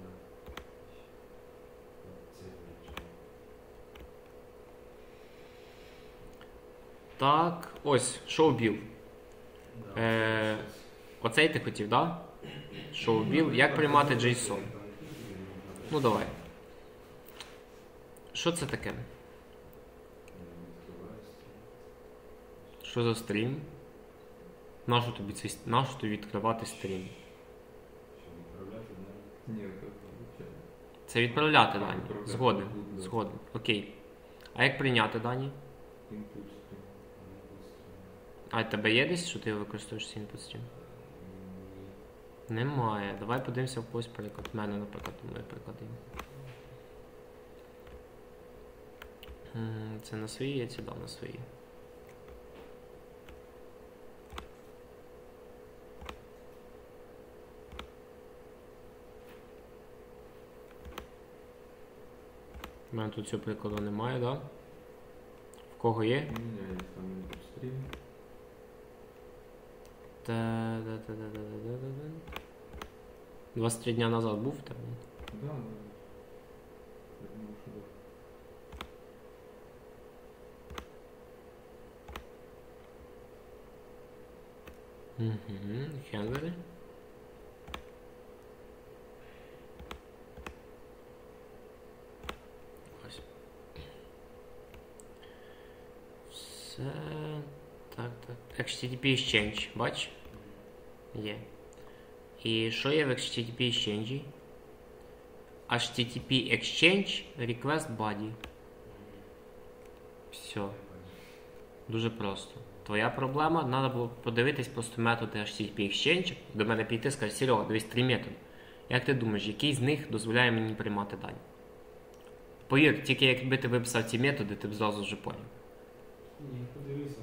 [SPEAKER 1] Так, ось, show bill. Е, оцей ти хотів, да? Show bill, як приймати JSON? Ну давай. Що це таке? Що за стрім? Нащо тобі цей, нащо тобі відкривати стрім?
[SPEAKER 2] Ні, як виходить.
[SPEAKER 1] Це відправляти дані.
[SPEAKER 2] Відправляти,
[SPEAKER 1] Згоден.
[SPEAKER 2] да.
[SPEAKER 1] Згоден. Окей. А як прийняти дані?
[SPEAKER 2] Input stream.
[SPEAKER 1] А в тебе є десь, що ти використовуєш цей input stream? Немає. Давай подивимося в когось приклад. В мене, наприклад, ми приклади. Це на свої, я ці дав на свої. У мене тут цього прикладу немає, да? В кого є?
[SPEAKER 2] У меня есть там input stream.
[SPEAKER 1] Та-да-да-да-да-да-да-да. двадцять три дня назад був в тебе?
[SPEAKER 2] Да, да. Я думаю, что да.
[SPEAKER 1] Угу, хендери. Ось. Все. Так, так. ейч ті ті пі Exchange, бач? Є. І що є в ейч ті ті пі Exchange? ейч ті ті пі Exchange Request Body. Все. Дуже просто. Твоя проблема, треба було подивитись просто методи ейч ті ті пі Exchange, до мене піти і сказати, Серега, дивись три методи. Як ти думаєш, який з них дозволяє мені приймати дані? Повір, тільки якби ти виписав ці методи, ти б зразу вже поняв.
[SPEAKER 4] Ні, подивися.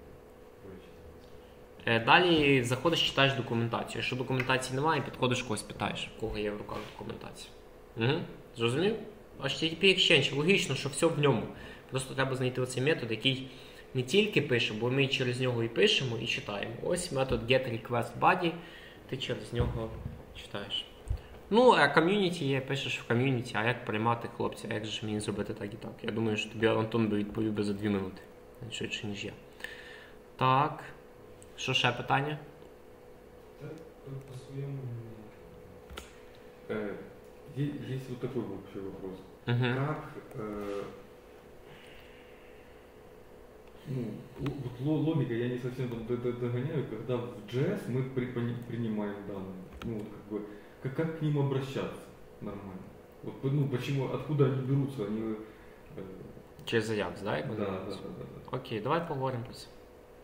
[SPEAKER 1] Е, Далі заходиш, читаєш документацію. Якщо документації немає, підходиш когось питаєш, в кого є в руках документація. Угу. Зрозумів? ейч ті ті пі Exchange, логічно, що все в ньому. Просто треба знайти оцей метод, який не тільки пише, бо ми через нього і пишемо, і читаємо. Ось метод getRequestBody, ти через нього читаєш. Ну, а ком'юніті є, пишеш в ком'юніті, а як приймати хлопця, як же мені зробити так і так. Я думаю, що тобі Антон би відповів би за дві минути. Швидше, ніж я. Так. Що ще питання?
[SPEAKER 4] Так, по-своєму.
[SPEAKER 2] Э, е- Есть вот такой вообще вопрос.
[SPEAKER 1] Угу.
[SPEAKER 2] Как, э, ну, л- вот ло- логика, я не совсем там д- д- догоняю, когда в джей эс мы при- пони- принимаем данные, ну, вот как бы, как, как к ним обращаться нормально? Вот, ну, почему, откуда они берутся, они, э,
[SPEAKER 1] Через Ajax, да? як
[SPEAKER 2] да,
[SPEAKER 1] вони
[SPEAKER 2] да, да,
[SPEAKER 1] називаються?
[SPEAKER 2] да.
[SPEAKER 1] Окей, давай поговоримо про це.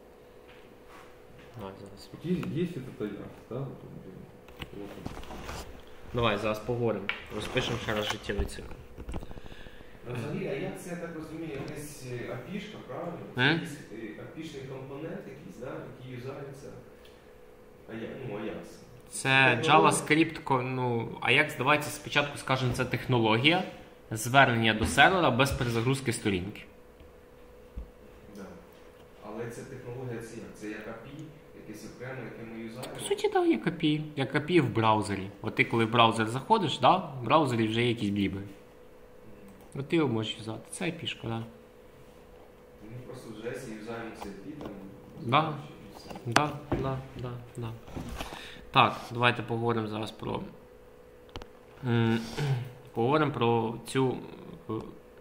[SPEAKER 1] Давай зараз.
[SPEAKER 2] Вот есть, есть этот Ajax, да, вот он, блин, вот он.
[SPEAKER 1] Давай, зараз поговоримо. Розпишемо ще раз життєвий цикл.
[SPEAKER 3] Взагалі, а як це, я так розумію, якась апішка, правильно?
[SPEAKER 1] М?
[SPEAKER 3] Якийсь апішний компонент якийсь, да, який юзається. А я, ну, Ajax.
[SPEAKER 1] Це JavaScript, ко- ну, Ajax, давайте спочатку скажемо, це технологія звернення до сервера без перезагрузки сторінки.
[SPEAKER 3] Да. Але ця технологія це як? Це як ей пі ай, якесь окреме, яке ми юзаємо?
[SPEAKER 1] По суті, так, як ей пі ай. Як ей пі ай в браузері. От ти коли в браузер заходиш, да, в браузері вже є якісь бліби. От ти його можеш юзати. Це ей пі ай-шка, да.
[SPEAKER 3] Ми просто в джей ес юзаємо це ей пі ай, там.
[SPEAKER 1] Да.
[SPEAKER 3] і все.
[SPEAKER 1] Да, да, да, да. Так, давайте поговоримо зараз про. м, Поговоримо про цю. е,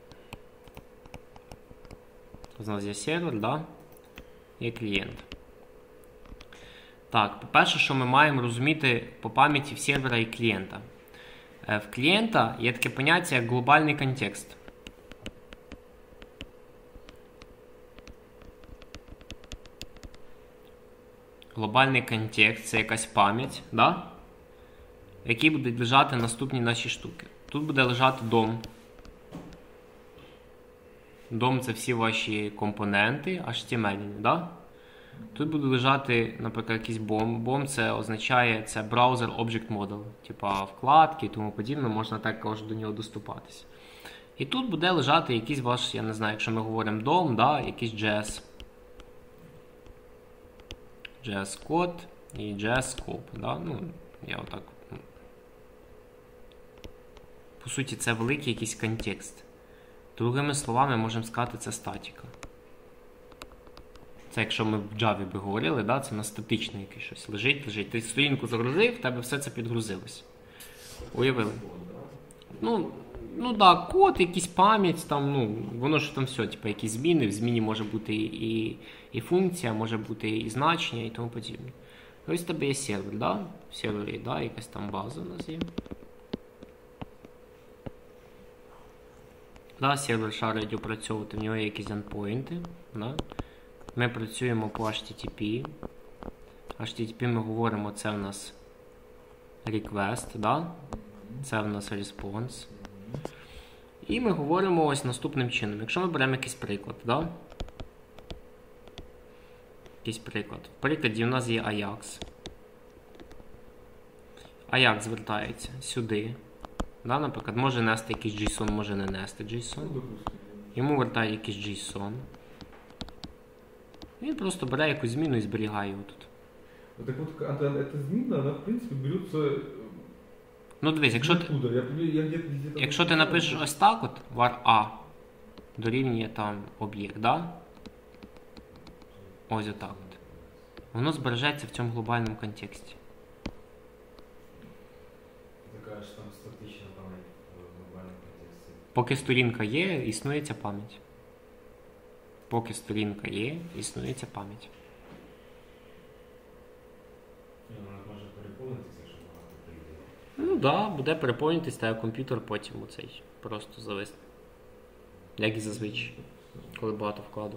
[SPEAKER 1] У нас є сервер, да? Є клієнт. Так, по-перше, що ми маємо розуміти по пам'яті в сервера і клієнта. Е, В клієнта є таке поняття як глобальний контекст. Глобальний контекст – це якась пам'ять, да? в якій будуть лежати наступні наші штуки. Тут буде лежати дом. дом це всі ваші компоненти, ейч ті ем ел, да? Тут буде лежати, наприклад, якийсь бом. Бом це означає, це браузер Object Model, типа вкладки і тому подібне, можна також до нього доступатися. І тут буде лежати якийсь ваш, я не знаю, якщо ми говоримо дом, да, якийсь джей ес. джей ес код і джей ес scope, да? Ну, я отак. По суті, це великий якийсь контекст. Другими словами, можемо сказати, це статіка. Це якщо ми в Java би говорили, да, це на статичне якесь щось. Лежить, лежить. Ти сторінку загрузив, в тебе все це підгрузилось. Уявили? Ну, ну да, код, якийсь пам'ять, там, ну, воно ж там все, типу, якісь зміни. В зміні може бути і, і функція, може бути і значення, і тому подібне. Ось в тебе є сервер, да? В сервері, да, якась там база у нас є. Да, сервер шарить опрацьовувати, в нього є якісь endpoinти, да? Ми працюємо по ейч ті ті пі. ейч ті ті пі ми говоримо, це в нас request, да? Це в нас response. І ми говоримо ось наступним чином. Якщо ми беремо якийсь приклад, да? Якийсь приклад. В прикладі у нас є Ajax. Ajax звертається сюди. Да? Наприклад, може нести якийсь JSON, може не нести JSON. Йому вертає якийсь JSON. Він просто бере якусь зміну і зберігає його тут.
[SPEAKER 2] Так от, а эта зміна, вона, в принципі, береться...
[SPEAKER 1] Ну дивись, якщо ти,
[SPEAKER 2] я, я, я,
[SPEAKER 1] якщо ти напишеш ось так от, var a дорівнює там об'єкт, да? Ось отак от. Воно збережеться в цьому глобальному контексті.
[SPEAKER 4] Така ж там статична пам'ять в глобальному контексті.
[SPEAKER 1] Поки сторінка є, існує ця пам'ять. Поки сторінка є, існує ця пам'ять.
[SPEAKER 4] Вона може переповнитися, якщо багато прийде.
[SPEAKER 1] Ну так, да, буде переповнитись, та комп'ютер потім оцей просто зависне. Як і зазвичай, коли багато вкладок.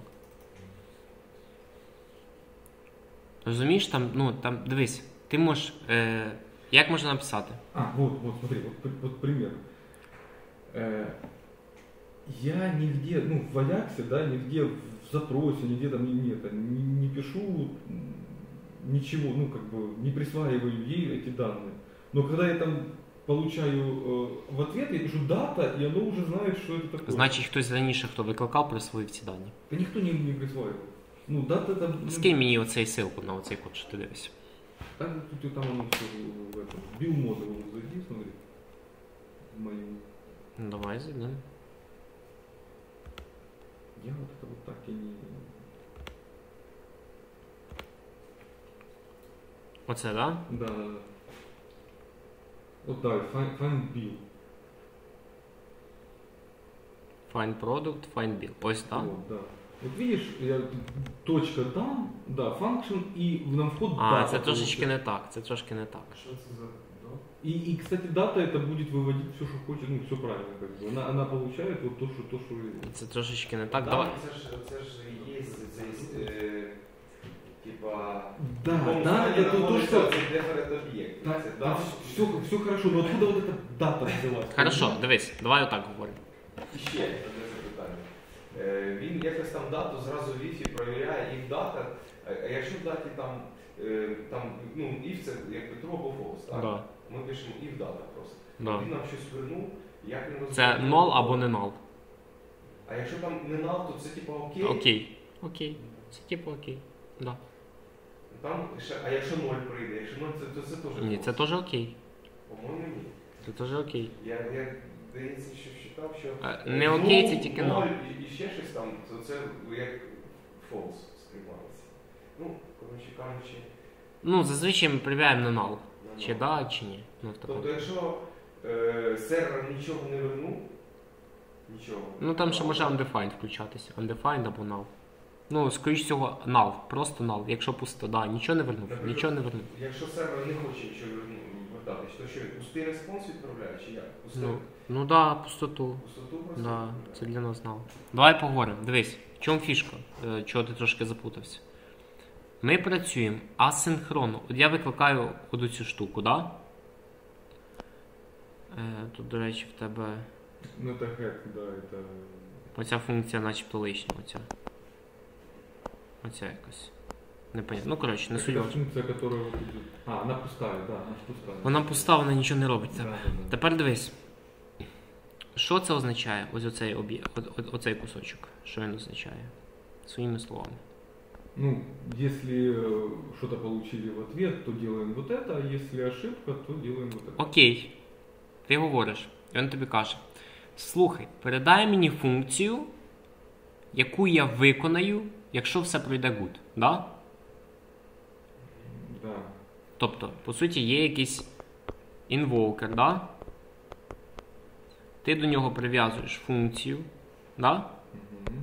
[SPEAKER 1] Розумієш, там, ну, там, дивись, ти можеш, е, як можна написати?
[SPEAKER 2] А, вот, вот, смотри, вот, вот пример. Э, я нигде, ну, в Ajax, да, нигде в запросе, нигде там не, это, не, не пишу ничего, ну, как бы, не присваиваю ей эти данные. Но когда я там получаю э, в ответ, я пишу дата, и оно уже знает, что это такое.
[SPEAKER 1] Значить, хтось раніше, хто викликав, присвоїв ці дані.
[SPEAKER 2] Да никто не, не присваивал. Ну, дата там...
[SPEAKER 1] Скинь мені оцей ссылку на оцей код, що ти дивишся.
[SPEAKER 2] Так, тут и там оно все в этом. Билмода, вот зайди, смотри. В мою.
[SPEAKER 1] Ну, давай, зайдемо.
[SPEAKER 2] Я вот это вот так и не...
[SPEAKER 1] Оце, да?
[SPEAKER 2] Да, да, да. Вот да, find, find bill.
[SPEAKER 1] Find product, find bill. Ось, да?
[SPEAKER 2] Вот, да. Вот видишь, я, точка там, да, function, и на вход
[SPEAKER 1] А,
[SPEAKER 2] дата.
[SPEAKER 1] це трошечки не так, це трошки не так.
[SPEAKER 4] Що це за дом?
[SPEAKER 2] И, и, кстати, дата это будет выводить все, что хочет, ну, все правильно, как бы. Она, она получает вот то, что, то, что...
[SPEAKER 1] Це трошечки не так.
[SPEAKER 3] Так,
[SPEAKER 1] Давай.
[SPEAKER 3] це ж, це ж є цей, е, типа,
[SPEAKER 2] Да,
[SPEAKER 3] в
[SPEAKER 2] да,
[SPEAKER 3] якому
[SPEAKER 2] это то,
[SPEAKER 3] знаходиться
[SPEAKER 2] что...
[SPEAKER 3] цей деферент об'єкт.
[SPEAKER 2] Да,
[SPEAKER 3] Це,
[SPEAKER 2] да,
[SPEAKER 3] да,
[SPEAKER 2] все, все хорошо, но откуда вот эта дата взялась?
[SPEAKER 1] Хорошо, дивись, давай отак говоримо.
[SPEAKER 3] І ще одне запитання. Е, Він якось там дату зразу в іфі перевіряє, if дата, а якщо в даті там, е, там, ну, if це якби true або false, так?
[SPEAKER 1] Да.
[SPEAKER 3] Ми пишемо if дата просто.
[SPEAKER 1] Да.
[SPEAKER 3] Він нам щось вернув, як він
[SPEAKER 1] Це
[SPEAKER 3] розуміє?
[SPEAKER 1] null або не null.
[SPEAKER 3] А якщо там не null, то це типа окей?
[SPEAKER 1] Окей. Окей. Це типу окей. Да.
[SPEAKER 3] Там ще, а якщо ноль прийде, якщо ноль, це, то це теж
[SPEAKER 1] Ні,
[SPEAKER 3] false.
[SPEAKER 1] це теж окей.
[SPEAKER 3] По-моєму, ні.
[SPEAKER 1] Це теж окей.
[SPEAKER 3] Я, я здається, що читав, що
[SPEAKER 1] А, не окей, це тільки
[SPEAKER 3] ноль
[SPEAKER 1] null.
[SPEAKER 3] і, і ще щось там, то це як false сприймається. Ну, коротше кажучи,
[SPEAKER 1] Ну, зазвичай ми перевіряємо на null.
[SPEAKER 3] на
[SPEAKER 1] Чи
[SPEAKER 3] ноль.
[SPEAKER 1] да, чи ні. Ну, в такому.
[SPEAKER 3] Тобто, якщо е, сервер нічого не вернув, нічого.
[SPEAKER 1] Ну там ще
[SPEAKER 3] то-
[SPEAKER 1] може undefined включатися. Undefined або null. Ну, скоріш всього, null. Просто null. Якщо пусто, да, нічого не вернув.
[SPEAKER 3] Наприклад,
[SPEAKER 1] Нічого не вернув.
[SPEAKER 3] Якщо сервер не хоче нічого верну- вертати, то що він пустий респонс відправляє, чи як? Пустий,
[SPEAKER 1] Ну, ну да, пустоту.
[SPEAKER 3] пустоту просто?
[SPEAKER 1] Да,
[SPEAKER 3] відправляє?
[SPEAKER 1] це для нас null. Давай поговоримо. Дивись, в чому фішка? Е, Чого ти трошки запутався? Ми працюємо асинхронно. От я викликаю оду цю штуку, да? Е, Тут, до речі, в тебе.
[SPEAKER 2] Ну это хэк, да, это...
[SPEAKER 1] Оця функція начебто лишня. Оця. Оця якась. Непонятно. Ну, коротше, не суть.
[SPEAKER 2] Функція, яка вот идет. А, вона пустая, да, вона пустая.
[SPEAKER 1] Вона пуста, вона нічого не робить.
[SPEAKER 2] Да, да, да.
[SPEAKER 1] Тепер дивись. Що це означає? Ось оцей, об'є... оцей кусочок. Що він означає? Своїми словами.
[SPEAKER 2] Ну, если что-то получили в ответ, то делаем вот это, а если ошибка, то делаем вот это.
[SPEAKER 1] Окей. Ти говориш, і він тобі каже: слухай, передай мені функцію, яку я виконаю, якщо все пройде good. Да?
[SPEAKER 2] Да.
[SPEAKER 1] Тобто, по суті, є якийсь інвокер, да? Ти до нього прив'язуєш функцію, да?
[SPEAKER 2] Угу.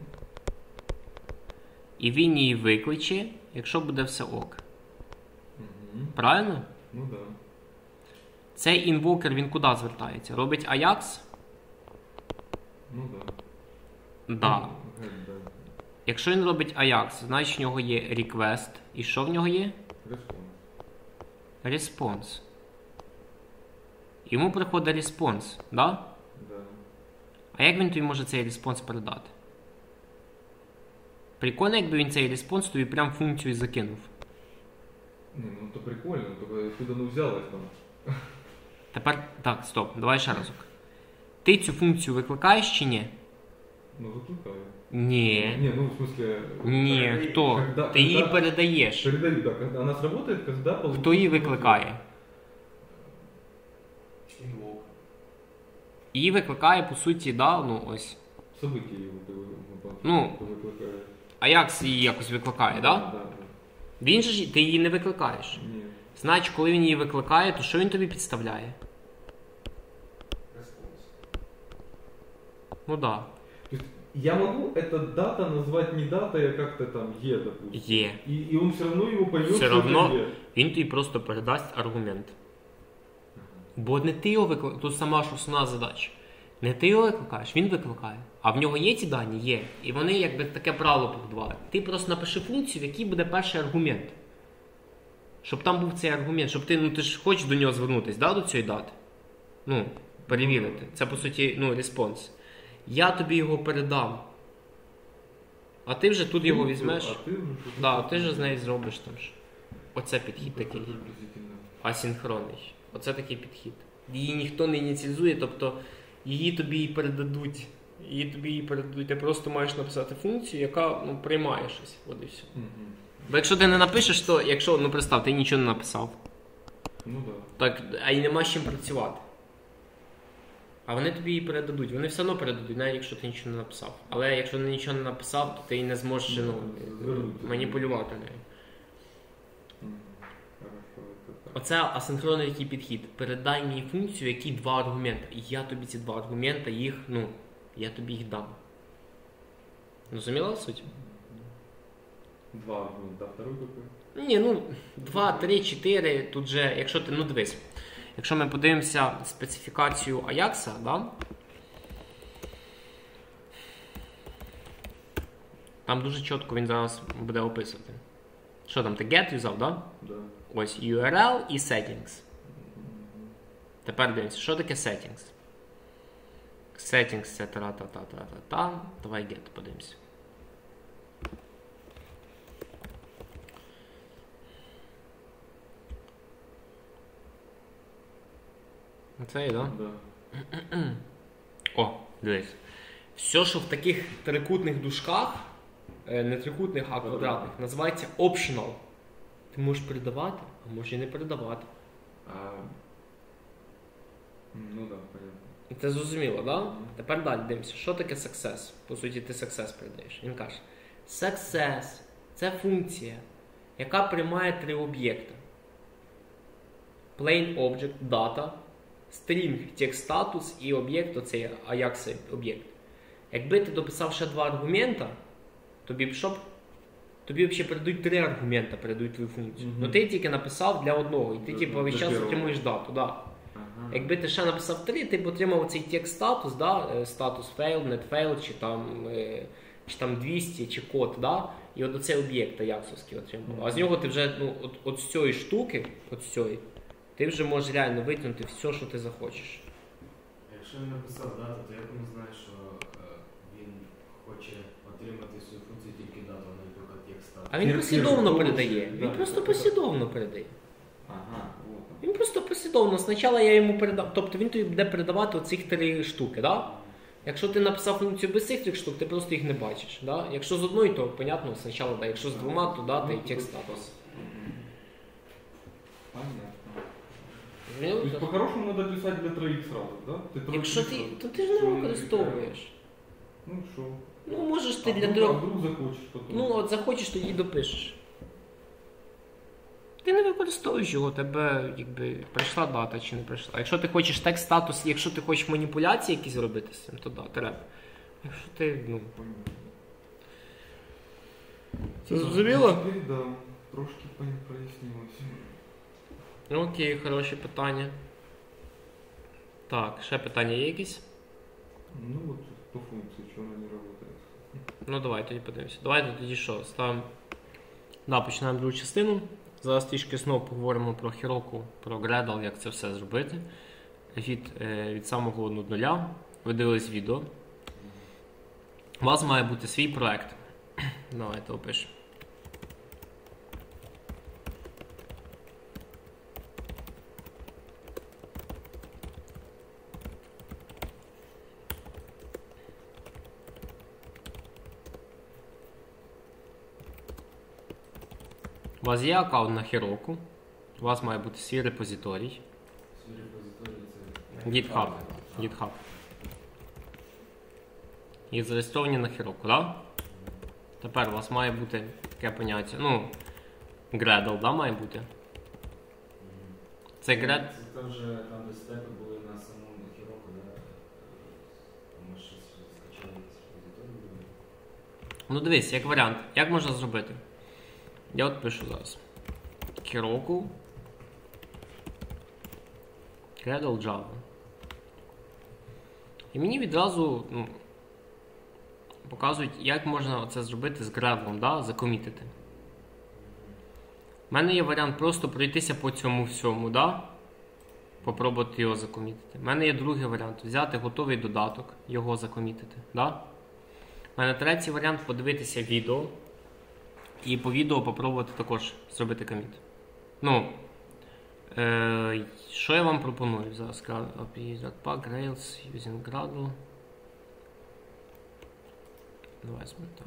[SPEAKER 1] І він її викличе, якщо буде все ок.
[SPEAKER 2] Угу.
[SPEAKER 1] Правильно?
[SPEAKER 2] Ну да.
[SPEAKER 1] Цей інвокер, він куди звертається? Робить Ajax?
[SPEAKER 2] Ну да.
[SPEAKER 1] Да.
[SPEAKER 2] Ну, да.
[SPEAKER 1] Якщо він робить Ajax, значить в нього є request. І що в нього є?
[SPEAKER 2] Response.
[SPEAKER 1] Response. Йому приходить response, да?
[SPEAKER 2] Да.
[SPEAKER 1] А як він тобі може цей респонс передати? Прикольно, якби він цей респонс тобі прям функцію закинув.
[SPEAKER 2] Не, ну то прикольно, только откуда оно взялось там?
[SPEAKER 1] Тепер, так, стоп, давай ще разок. Ти цю функцію викликаєш чи ні?
[SPEAKER 2] Ну выкликаю.
[SPEAKER 1] Ні.
[SPEAKER 2] Не, ну в смысле...
[SPEAKER 1] Ні, хто?
[SPEAKER 2] Когда-
[SPEAKER 1] Ти її
[SPEAKER 2] когда-
[SPEAKER 1] передаєш.
[SPEAKER 2] Передаю, да, когда она сработает, когда получится...
[SPEAKER 1] Хто її викликає?
[SPEAKER 4] Інвок.
[SPEAKER 1] Її викликає, по суті, да, ну ось.
[SPEAKER 2] Событие его ты вы-
[SPEAKER 1] Ну.
[SPEAKER 2] выкликаешь.
[SPEAKER 1] Ajax її якось викликає, да?
[SPEAKER 2] Да, да.
[SPEAKER 1] Він же ж, ти її не викликаєш.
[SPEAKER 2] Нет.
[SPEAKER 1] Значить, коли він її викликає, то що він тобі підставляє?
[SPEAKER 4] Респонс.
[SPEAKER 1] Ну да.
[SPEAKER 2] То есть я могу эту дата назвать не датой, а как-то там Е, допустим.
[SPEAKER 1] Є.
[SPEAKER 2] И, и он все равно его поймет,
[SPEAKER 1] Все
[SPEAKER 2] что
[SPEAKER 1] равно
[SPEAKER 2] это Е.
[SPEAKER 1] він тобі просто передасть аргумент. Бо не ти його викликаєш, тут сама ж основна задача. Не ти його викликаєш, він викликає. А в нього є ці дані? Є. І вони якби таке правило побудували. Ти просто напиши функцію, в якій буде перший аргумент. Щоб там був цей аргумент, щоб ти, ну ти ж хочеш до нього звернутися, да, до цієї дати? Ну, перевірити. Це по суті, ну, респонс. Я тобі його передам. А ти вже тут його візьмеш.
[SPEAKER 2] А ты уже что-то-
[SPEAKER 1] Да, ти ж з нею зробиш там ж. Оце підхід
[SPEAKER 2] Ну,
[SPEAKER 1] такий.
[SPEAKER 2] это приблизительно.
[SPEAKER 1] Асинхронний. Оце такий підхід. Її ніхто не ініціалізує, тобто її тобі і передадуть. Її тобі і передадуть. Ти просто маєш написати функцію, яка, ну, приймає щось. От і все.
[SPEAKER 2] Мгм.
[SPEAKER 1] Бо якщо ти не напишеш, то якщо, ну представ, ти нічого не написав,
[SPEAKER 2] Ну да.
[SPEAKER 1] так, а й нема з чим працювати. А вони тобі її передадуть. Вони все одно передадуть, навіть якщо ти нічого не написав. Але якщо ти нічого не написав, то ти і не зможеш, ну,
[SPEAKER 2] Звернути.
[SPEAKER 1] маніпулювати нею.
[SPEAKER 2] Мгм. Хорошо, это так.
[SPEAKER 1] Оце асинхронний такий підхід. Передай мені функцію, які два аргументи. І я тобі ці два аргумента, їх, ну, я тобі їх дам. Розуміла суть?
[SPEAKER 2] Два аргумента, а второй какой?
[SPEAKER 1] Ні, ну, два, три, чотири, тут же, якщо ти, ну дивись, якщо ми подивимося специфікацію Ajax, да? Там дуже чітко він зараз буде описувати. Що там, ти get юзав, да?
[SPEAKER 2] Да.
[SPEAKER 1] Ось ю ар ел і settings. Тепер дивимося, що таке settings? Settings це та-та-та-та-та-та. Давай get подивимося. Оце є, да?
[SPEAKER 2] Да.
[SPEAKER 1] О, дивись. Все, що в таких трикутних дужках, е, не трикутних, а квадратних, називається optional. Ти можеш передавати, а можеш і не передавати.
[SPEAKER 2] А... Ну да, понятно.
[SPEAKER 1] Це зрозуміло, да? Mm-hmm. Тепер далі дивимося, що таке success? По суті, ти success передаєш. Він каже, success – це функція, яка приймає три об'єкти. Plain object, data, string, text status і об'єкт, оцей Ajax об'єкт. Якби ти дописав ще два аргумента, тобі б що? Тобі взагалі передають три аргумента, передають твою функцію.
[SPEAKER 2] Mm-hmm.
[SPEAKER 1] Ну ти тільки написав для одного, і ти
[SPEAKER 2] Для-
[SPEAKER 1] типу весь
[SPEAKER 2] для
[SPEAKER 1] час
[SPEAKER 2] першого.
[SPEAKER 1] отримуєш дату. Да.
[SPEAKER 2] Ага.
[SPEAKER 1] Якби ти ще написав три, ти б отримав цей текст статус, да? е, статус fail, net fail, чи там, е, чи там двісті, чи код, да? І от оцей об'єкт Ajax-овський отримав. А з нього ти вже, ну, от, от з цієї штуки, от з цієї, ти вже можеш реально витягнути все, що ти захочеш.
[SPEAKER 4] А якщо він написав дату, то як він знає, що е, він хоче отримати свою функцію тільки дату, а не тільки текст.
[SPEAKER 1] А він
[SPEAKER 2] Хер-
[SPEAKER 1] послідовно
[SPEAKER 2] хер-
[SPEAKER 1] передає.
[SPEAKER 2] да,
[SPEAKER 1] Він
[SPEAKER 2] да,
[SPEAKER 1] просто
[SPEAKER 2] да.
[SPEAKER 1] послідовно передає.
[SPEAKER 3] Ага, вот.
[SPEAKER 1] Він просто послідовно. Спочатку я йому передав. Тобто він тобі буде передавати оцих три штуки, да? Якщо ти написав функцію без цих трьох штук, ти просто їх не бачиш. Да? Якщо з одної, то понятно, спочатку, да. Якщо з двома, то дати і текст статус.
[SPEAKER 2] Понятно. То
[SPEAKER 1] Зрозуміло?
[SPEAKER 2] есть по-хорошему надо писать для троих сразу, да? Ты троих
[SPEAKER 1] Якщо ти,
[SPEAKER 2] сразу.
[SPEAKER 1] то ти ж не використовуєш.
[SPEAKER 2] Ну що?
[SPEAKER 1] Ну, можеш ти
[SPEAKER 2] А
[SPEAKER 1] для
[SPEAKER 2] вдруг, а
[SPEAKER 1] трьох.
[SPEAKER 2] вдруг захочеш потім?
[SPEAKER 1] Ну, от захочеш, тоді й допишеш. Ти не використовуєш його, тебе якби прийшла дата чи не прийшла. А якщо ти хочеш текст статус, якщо ти хочеш маніпуляції якісь робити з цим, то да, треба. Якщо ти, ну. Це зрозуміло?
[SPEAKER 2] Теперь, да, трошки пон- прояснилось.
[SPEAKER 1] Ну, окей, хороше питання. Так, ще питання є якісь?
[SPEAKER 2] Ну вот по функции, что она не работает.
[SPEAKER 1] Ну давай тоді подивимося. Давайте тоді що, ставимо. Да, починаємо другу частину. Зараз трішки знову поговоримо про heroku, про gradle, як це все зробити. Від, е, від самого нуля. Ви дивились відео. У вас має бути свій проект. Давайте опишемо. У вас є аккаунт на Heroku, у вас має бути свій репозиторій.
[SPEAKER 4] Свій репозиторій це...
[SPEAKER 1] GitHub. GitHub. І зареєстровані на Heroku, да? Тепер у вас має бути таке поняття, ну, gradle, да, має бути? Це grad...
[SPEAKER 4] Це теж там, де степи були на самому Heroku, да? Ми щось скачали з репозиторію.
[SPEAKER 1] Ну дивись, як варіант, як можна зробити? Я от пишу зараз. Heroku Gradle Java. І мені відразу ну, показують, як можна це зробити з Gradle, да? Закомітити. У мене є варіант просто пройтися по цьому всьому, да? Попробувати його закомітити. У мене є другий варіант взяти готовий додаток, його закомітити. Да? У мене третій варіант подивитися відео. І по відео попробувати також зробити коміт. Ну, е, що я вам пропоную? Зараз pack Rails using Gradle. Давай так.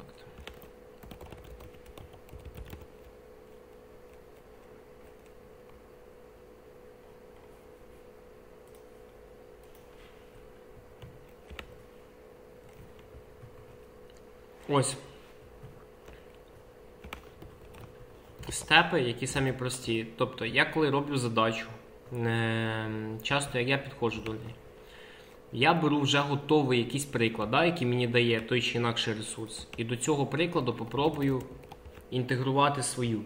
[SPEAKER 1] Ось. Степи, які самі прості. Тобто, я коли роблю задачу, часто як я підходжу до неї, я беру вже готовий якийсь приклад, да, який мені дає той чи інакший ресурс. І до цього прикладу попробую інтегрувати свою.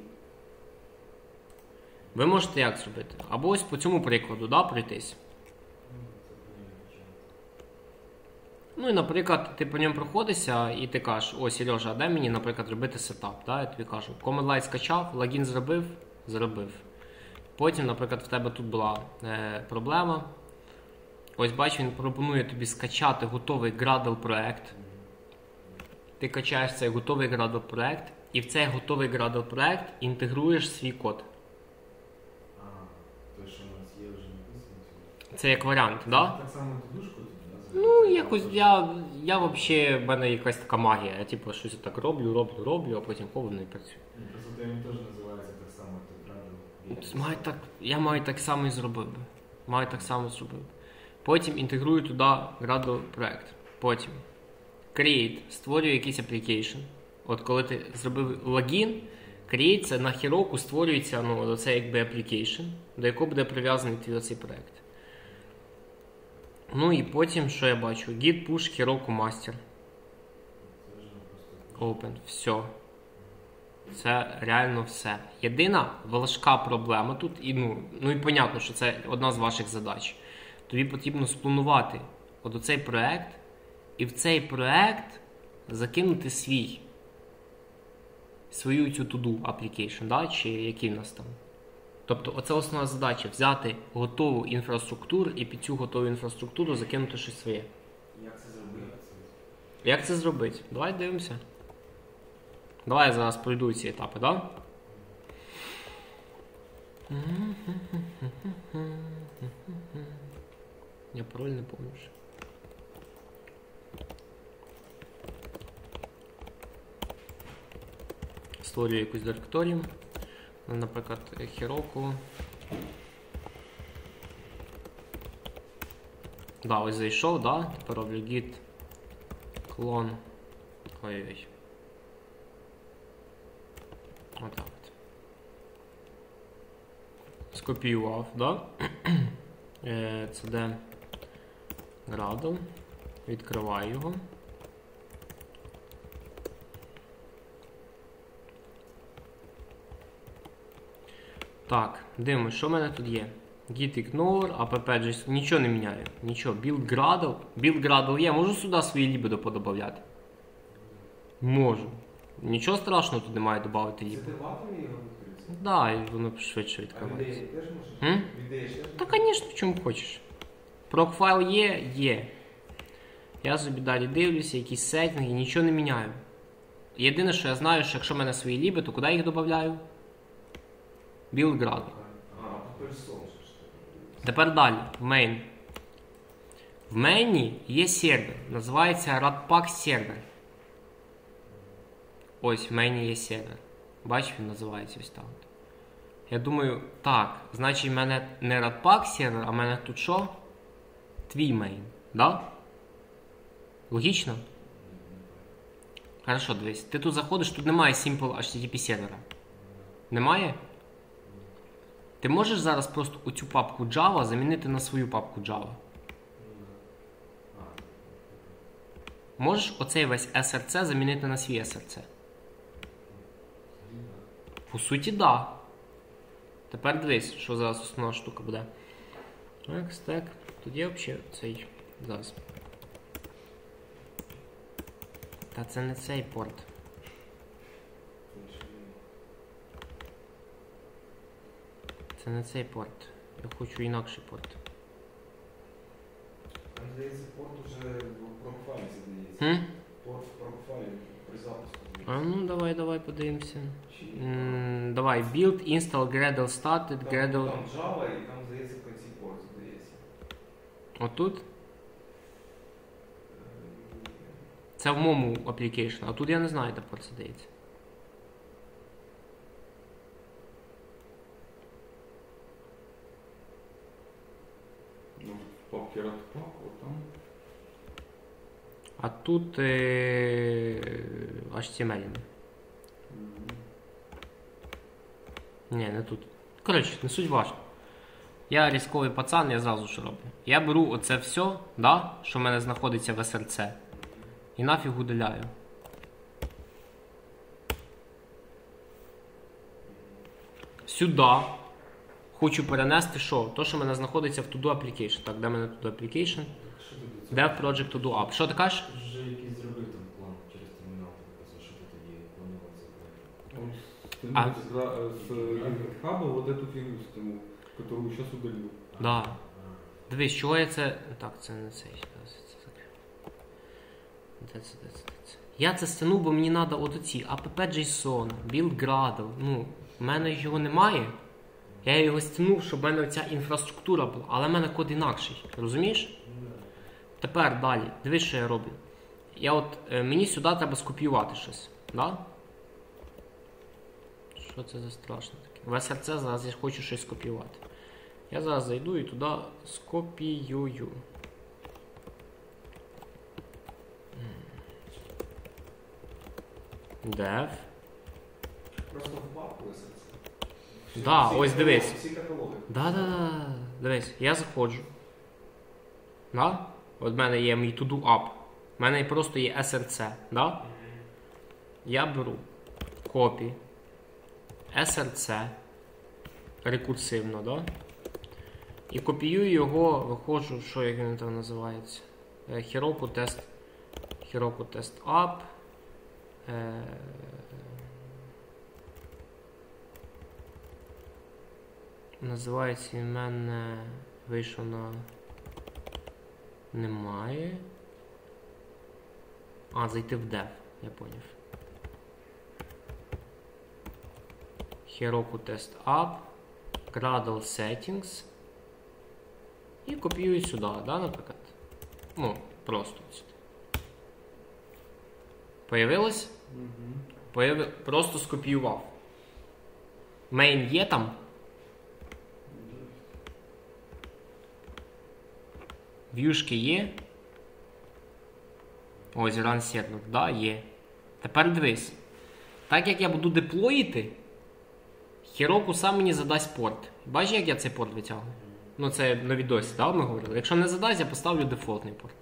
[SPEAKER 1] Ви можете як зробити? Або ось по цьому прикладу, да, пройтись. Ну і, наприклад, ти по ньому проходишся і ти кажеш, о, Сережа, а дай мені, наприклад, робити сетап. Да? Я тобі кажу, command line скачав, логін зробив, зробив. Потім, наприклад, в тебе тут була е, проблема. Ось бачу, він пропонує тобі скачати готовий Gradle проект. Ти качаєш цей готовий Gradle проект і в цей готовий Gradle проект інтегруєш свій код.
[SPEAKER 4] А, то, що у нас є вже написано.
[SPEAKER 1] Це як варіант, так? Да?
[SPEAKER 4] Так само дужку?
[SPEAKER 1] Ну, якось я, я взагалі, в мене якась така магія. Я типу щось так роблю, роблю, роблю, а потім повно і працюю.
[SPEAKER 4] Просто він теж називається так само, як Gradle.
[SPEAKER 1] Маю так, я маю так само і зробив би. Маю так само зробив. Потім інтегрую туди Gradle проект. Потім create, створюю якийсь application. От коли ти зробив логін, create це на Heroku створюється, ну, це якби application, до якого буде прив'язаний твій оцей проект. Ну і потім, що я бачу? Git push Heroku master. Open. Все. Це реально все. Єдина важка проблема тут, і ну, ну і понятно, що це одна з ваших задач. Тобі потрібно спланувати от оцей проект, і в цей проект закинути свій, свою цю to-do application, да? Чи який в нас там. Тобто оце основна задача – взяти готову інфраструктуру і під цю готову інфраструктуру закинути щось своє.
[SPEAKER 4] Як це зробити?
[SPEAKER 1] Як це зробити? Давай дивимося. Давай я зараз пройду ці етапи, так? Да? Я пароль не пам'ятаю. Створюю якусь директорію. Наприклад, heroku. Да, ось зайшов, да? Тепер роблю git clone. Ой-ой. Отак от. Скопіював, да? Це де gradle. Відкриваю його. Так, дивимось, що в мене тут є. Git ignore, app.js, нічого не міняю. Нічого, build gradle. Build gradle є, можу сюди свої лібедо подобавляти? Можу. Нічого страшного тут немає додати лібедо.
[SPEAKER 3] Це ти в атомі його відкрився?
[SPEAKER 1] Так, да, і воно швидше відкривається.
[SPEAKER 3] А теж можеш? Віддаєш теж?
[SPEAKER 1] Та, звісно, в чому хочеш. Прокфайл є, є. Я собі далі дивлюся, якісь сеттинги, нічого не міняю. Єдине, що я знаю, що якщо в мене свої ліби, то куди я їх додаю? Build gradle. Тепер далі, в main. В main є сервер, називається Ratpack сервер. Ось, в main є сервер. Бачиш, він називається ось так. Я думаю, так, значить в мене не Ratpack сервер, а в мене тут що? Твій main, да? Логічно? Хорошо, дивись, ти тут заходиш, тут немає Simple ейч ті ті пі сервера. Немає? Ти можеш зараз просто оцю папку Java замінити на свою папку Java? Можеш оцей весь ес ар сі замінити на свій ес ар сі? По суті, да. Тепер дивись, що зараз основна штука буде. Так, стек. Тут є взагалі цей зараз. Та це не цей порт. Це не цей порт. Я хочу інакший порт.
[SPEAKER 3] Там, здається, порт уже в прокфайлі задається.
[SPEAKER 1] Хм?
[SPEAKER 3] Порт в прокфайлі при запуску.
[SPEAKER 1] А ну давай, давай подивимося. М, давай, build, install, gradle started,
[SPEAKER 3] Там,
[SPEAKER 1] gradle.
[SPEAKER 3] там Java і там, здається, в кінці порт задається.
[SPEAKER 1] Отут? Це в моєму application, а тут я не знаю, де порт задається.
[SPEAKER 2] Ну, в папке Ratpack, вот там.
[SPEAKER 1] А тут е... ейч ті ем ель. Ні, не тут. Коротше, не суть важко. Я різковий пацан, я зразу що роблю. Я беру оце все, да, що в мене знаходиться в ес ар сі, і нафіг удаляю. Сюди хочу перенести що? То, що в мене знаходиться в To-Do Application. Так, де в мене To-Do Application? Dev Project To-Do App. Що ти кажеш?
[SPEAKER 4] Вже якийсь зробив там план через термінал, показав, що ти тоді планував зробити.
[SPEAKER 2] Он стянул с GitHub вот эту фигню стянул, которую сейчас удалил.
[SPEAKER 1] Да. Дивись, чого я це... Так, це не цей. Де це, де це, де це? Я це стягнув, бо мені треба от оці app.json, build gradle. Ну, в мене його немає. Я його стягнув, щоб в мене ця інфраструктура була, але в мене код інакший. Розумієш? Тепер далі. Дивись, що я роблю. Я от, е, мені сюди треба скопіювати щось. Да? Що це за страшне таке? В ес ар сі зараз я хочу щось скопіювати. Я зараз зайду і туди скопіюю. Dev.
[SPEAKER 3] Просто в папку ес ар сі.
[SPEAKER 1] Да,
[SPEAKER 3] Всі
[SPEAKER 1] ось
[SPEAKER 3] каталоги-
[SPEAKER 1] дивись.
[SPEAKER 3] Всі каталоги.
[SPEAKER 1] Да, да, да. Дивись, я заходжу. Да? От в мене є мій to-do app. В мене просто є ес ар сі. Да? Я беру копі ес ар сі рекурсивно, да? І копіюю його, виходжу, що як він там називається. Heroku test. Heroku test app. Е... Називається він в мене, вийшов на... Немає. А, зайти в dev, я поняв. Heroku test app, gradle settings. І копіюю сюди, да, наприклад. Ну, просто сюди. Появилось?
[SPEAKER 2] Угу.
[SPEAKER 1] Появи... Просто скопіював. Main є там? В'юшки є? Ось, run server, да, є. Тепер дивись. Так як я буду деплоїти, Heroku сам мені задасть порт. Бачиш, як я цей порт витягую? Ну, це на відосі, да, ми говорили? Якщо не задасть, я поставлю дефолтний порт.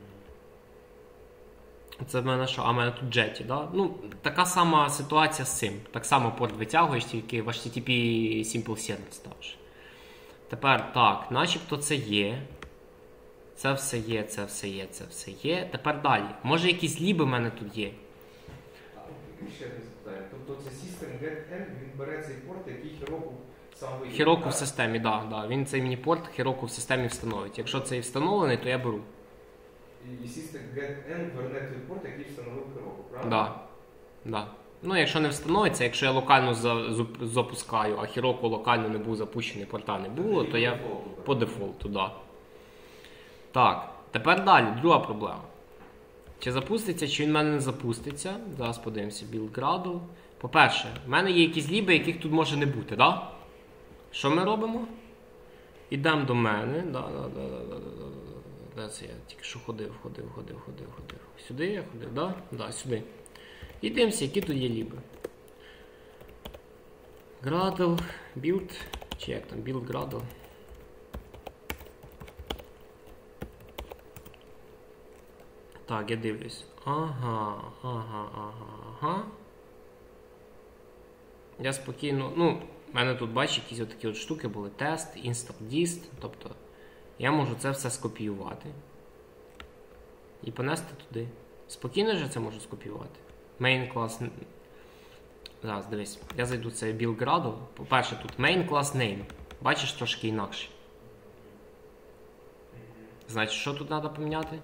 [SPEAKER 1] Це в мене що? А в мене тут Jetty, да? Ну, така сама ситуація з цим. Так само порт витягуєш, тільки в ейч ті ті пі Simple Server ставиш. Тепер, так, начебто це є. Це все є, це все є, це все є. Тепер далі. Може якісь ліби в мене тут є?
[SPEAKER 3] Ще одне запитання. Тобто це System get-end, він бере цей порт, який Heroku сам вийде.
[SPEAKER 1] Heroku в системі, так, да, да. Він цей мені порт Heroku в системі встановить. Якщо цей встановлений, то я беру.
[SPEAKER 3] І System get-end верне той порт, який встановив Heroku, правильно?
[SPEAKER 1] Да. Да. Ну, якщо не встановиться, якщо я локально за, запускаю, а Heroku локально не був запущений, порта не було, то я по дефолту, да. Так, тепер далі, друга проблема. Чи запуститься, чи він в мене не запуститься. Зараз подивимося, build gradle. По-перше, в мене є якісь ліби, яких тут може не бути, да? Що ми робимо? Ідемо до мене. Да, да, да, да, да, да. Де це я тільки що ходив, ходив, ходив, ходив, ходив. Сюди я ходив, да? Да, сюди. І дивимося, які тут є ліби. Gradle, build, чи як там, build gradle. Так, я дивлюсь. Ага, ага, ага, ага. Я спокійно, ну, в мене тут, бачиш, якісь отакі от штуки були. Тест, install dist. Тобто, я можу це все скопіювати. І понести туди. Спокійно ж я це можу скопіювати. Main class. Зараз, дивись. Я зайду в цей build gradle. По-перше, тут main class name. Бачиш, трошки інакше. Значить, що тут треба поміняти?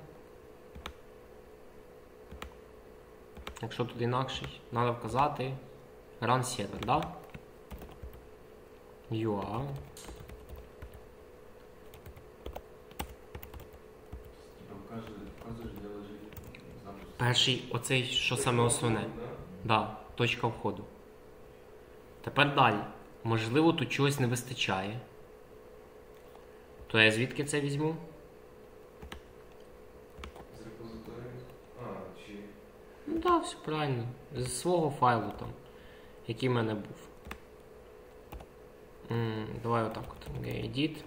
[SPEAKER 1] Якщо тут інакший, треба вказати run server, да? ю ей. Перший, оцей, що саме основне. Да, точка входу. Тепер далі. Можливо, тут чогось не вистачає. То я звідки це візьму?
[SPEAKER 3] З репозиторію? А, чи...
[SPEAKER 1] Ну так, все правильно. З свого файлу там, який в мене був. М, давай отак от. Edit.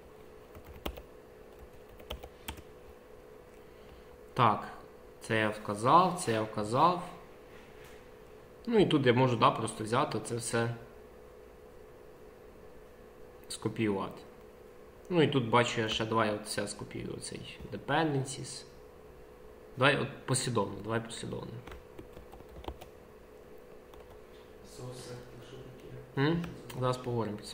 [SPEAKER 1] Так, це я вказав, це я вказав. Ну і тут я можу, да, просто взяти це все скопіювати. Ну і тут бачу я ще, давай от все скопіюю, цей dependencies. Давай от послідовно, давай послідовно.
[SPEAKER 3] Соуси, що таке?
[SPEAKER 1] М? Зараз поговоримо про це.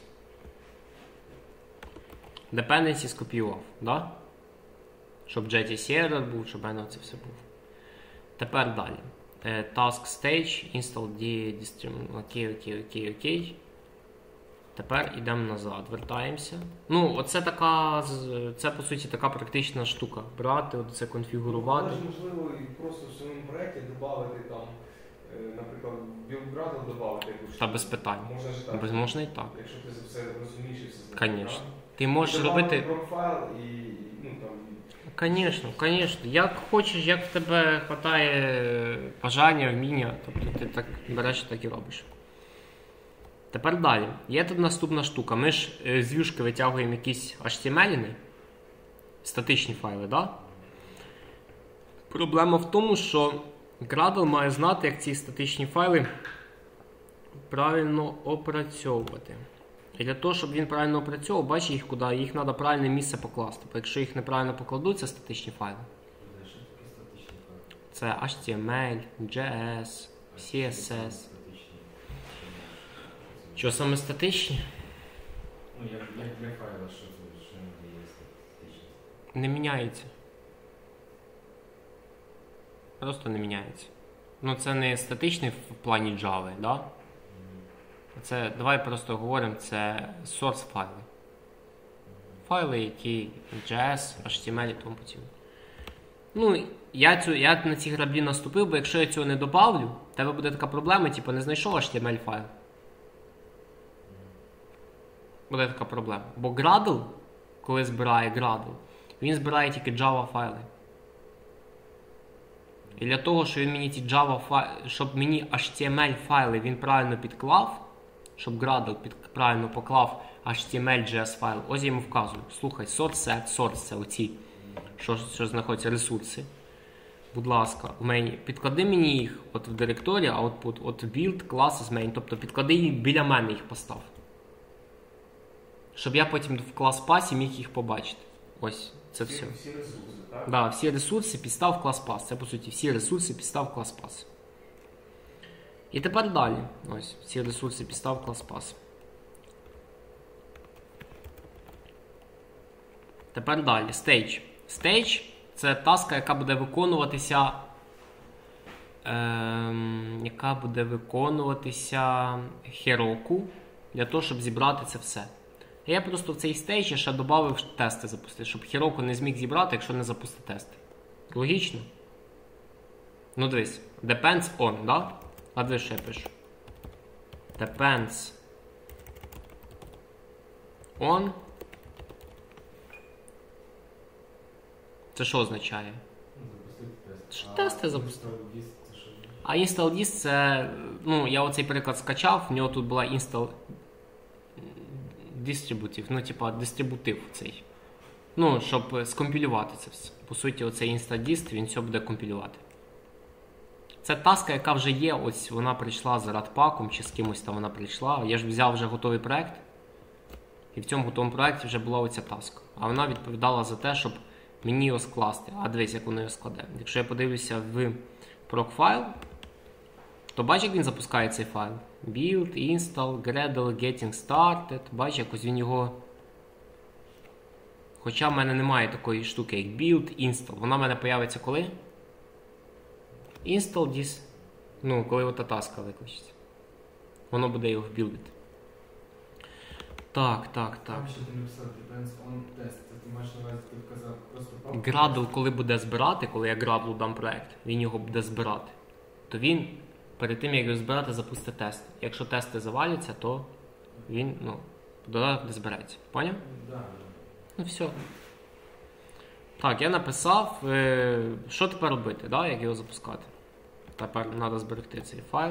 [SPEAKER 1] Dependency скопіював, да? Щоб Jetty server був, щоб мене це все було. Тепер далі. Task stage, install d окей, окей, окей, окей. Тепер йдемо назад, вертаємося. Ну, оце така, це по суті така практична штука. Брати, от це конфігурувати.
[SPEAKER 3] Можна, можливо, і просто в своєму проєкті додати там, наприклад, build gradle додати якусь.
[SPEAKER 1] Та без питань.
[SPEAKER 3] Можна ж так.
[SPEAKER 1] Без можна і так.
[SPEAKER 3] Якщо ти все розумієш і все знаєш.
[SPEAKER 1] Звісно. Ти можеш робити.
[SPEAKER 3] Профайл і, ну, там,
[SPEAKER 1] Звісно, звісно. Як хочеш, як в тебе вистачає бажання, вміння, тобто ти так береш і так і робиш. Тепер далі. Є тут наступна штука. Ми ж з в'юшки витягуємо якісь ейч ті ем ел, статичні файли, да? Проблема в тому, що Gradle має знати, як ці статичні файли правильно опрацьовувати. І для того, щоб він правильно опрацьовував, бачиш їх куди, їх треба правильне місце покласти. Бо якщо їх неправильно покладуться, статичні файли, це ейч ті ем ел, джей ес, сі ес ес. Що саме статичні?
[SPEAKER 4] Ну, як, як для файла, що це, що не є статичні?
[SPEAKER 1] Не міняється. Просто не міняється. Ну, це не статичний в плані Java, да? Це, давай просто говоримо, це source файли. Файли, які джей ес, ейч ті ем ель і тому подібне. Ну, я, цю, я на ці граблі наступив, бо якщо я цього не добавлю, в тебе буде така проблема, типу, не знайшов ейч ті ем ель файл. Буде така проблема. Бо gradle, коли збирає gradle, він збирає тільки Java файли. І для того, щоб він мені ті Java файли, щоб мені ейч ті ем ель файли він правильно підклав, щоб gradle під, правильно поклав ейч ті ем ель джей ес файл, ось я йому вказую. Слухай, source set, source це оці, що, що знаходяться ресурси. Будь ласка, в мені, підклади мені їх от в директорії, а от, от, от build, classes main, тобто підклади їх біля мене, їх постав. Щоб я потім в клас пасі міг їх побачити. Ось, це
[SPEAKER 3] всі,
[SPEAKER 1] все.
[SPEAKER 3] Всі ресурси, так?
[SPEAKER 1] Да, всі ресурси підстав клас пас. Це, по суті, всі ресурси підстав клас пас. І тепер далі. Ось, всі ресурси підстав клас пас. Тепер далі. Stage. Stage – це таска, яка буде виконуватися ем, яка буде виконуватися heroku для того, щоб зібрати це все. Я просто в цей стейдж ще додав тести запустити, щоб heroku не зміг зібрати, якщо не запустити тести. Логічно? Ну дивись, depends on, да? А дивись, що я пишу. Depends on. Це що означає? Що тести запустити. А install disk це, ну, я оцей приклад скачав, в нього тут була install distributive, ну, типа, дистрибутив цей. Ну, щоб скомпілювати це все. По суті, оцей install-dist, він все буде компілювати. Це таска, яка вже є, ось вона прийшла з радпаком, чи з кимось там вона прийшла. Я ж взяв вже готовий проект, і в цьому готовому проекті вже була оця таска. А вона відповідала за те, щоб мені його скласти. А дивись, як воно його складе. Якщо я подивлюся в proc-файл, то бачиш, як він запускає цей файл. Build, install, gradle, getting started. Бачиш, якось він його... Хоча в мене немає такої штуки, як build, install. Вона в мене появиться коли? Install this. Ну, коли ота таска викличеться. Воно буде його вбілдити. Так, так, так.
[SPEAKER 4] Там ще ти написав depends on test. Ти маєш на увазі, ти вказав просто...
[SPEAKER 1] Gradle, коли буде збирати, коли я Gradle дам проект, він його буде збирати, то він перед тим, як його збирати, запустить тест. Якщо тести заваляться, то він, ну, додаток не збереться. Поняв?
[SPEAKER 4] Да.
[SPEAKER 1] Ну все. Так, я написав, е, що тепер робити, да, як його запускати. Тепер треба зберегти цей файл.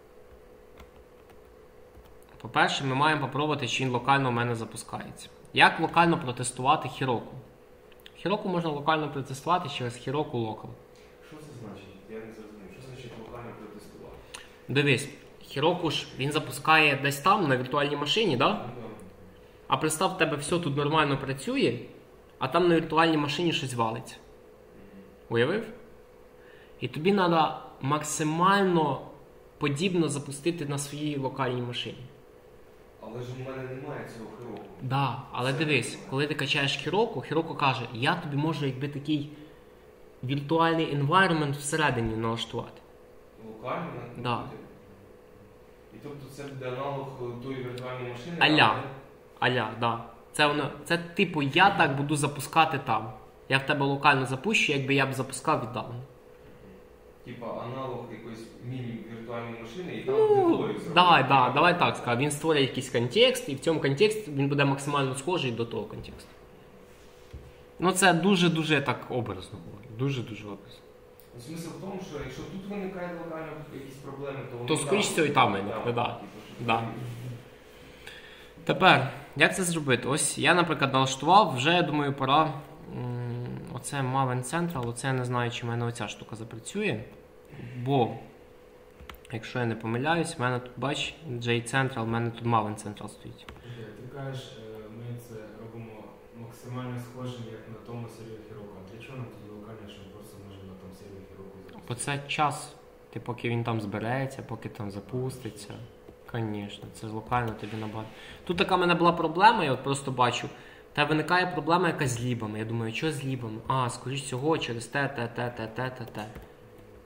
[SPEAKER 1] По-перше, ми маємо попробувати, чи він локально у мене запускається. Як локально протестувати heroku? Heroku можна локально протестувати через heroku local.
[SPEAKER 3] Що це значить? Я не зрозумів. Що значить локально протестувати?
[SPEAKER 1] Дивись, heroku ж він запускає десь там, на віртуальній машині, да? А представ, в тебе все тут нормально працює, а там на віртуальній машині щось валиться. Уявив? І тобі треба максимально подібно запустити на своїй локальній машині.
[SPEAKER 3] Але ж у мене немає цього heroku.
[SPEAKER 1] Да, але
[SPEAKER 3] Це
[SPEAKER 1] дивись,
[SPEAKER 3] немає.
[SPEAKER 1] коли ти качаєш heroku, heroku каже, я тобі можу якби такий віртуальний environment всередині налаштувати.
[SPEAKER 3] Локально на
[SPEAKER 1] Да.
[SPEAKER 3] комп'ютері? І тобто це буде аналог тої віртуальної машини?
[SPEAKER 1] Аля.
[SPEAKER 3] але-
[SPEAKER 1] Аля, да. Це воно, це типу я так буду запускати там. Я в тебе локально запущу, якби я б запускав віддалено.
[SPEAKER 3] Типа аналог якоїсь міні-віртуальної машини і там
[SPEAKER 1] Ну,
[SPEAKER 3] деплою зробити.
[SPEAKER 1] давай, да, давай так скажемо. Він створює якийсь контекст, і в цьому контексті він буде максимально схожий до того контексту. Ну це дуже-дуже так образно говорю. Дуже-дуже образно.
[SPEAKER 3] Ну, смисл в тому, що якщо тут виникають локально якісь проблеми, то вони
[SPEAKER 1] То скоріш всього і там виникне, да.
[SPEAKER 3] типу, що
[SPEAKER 1] Да.
[SPEAKER 3] це-
[SPEAKER 1] Тепер, як це зробити? Ось я, наприклад, налаштував, вже, я думаю, пора. м, Оце Maven Central, оце я не знаю, чи в мене оця штука запрацює. Бо, якщо я не помиляюсь, в мене тут, бач, джей Central, в мене тут Maven Central стоїть.
[SPEAKER 4] Ти кажеш, е, ми це робимо максимально схожим, як на тому сервері heroku. А для чого нам тоді локально, що ми просто можемо на тому сервері heroku запустити?
[SPEAKER 1] Бо це час, ти, поки він там збереться, поки там запуститься. Звісно, це локально тобі набагато. Тут така в мене була проблема, я от просто бачу. Та виникає проблема якась з лібами. Я думаю, що з лібами? А, скоріш всього, через те, те, те, те, те, те, те.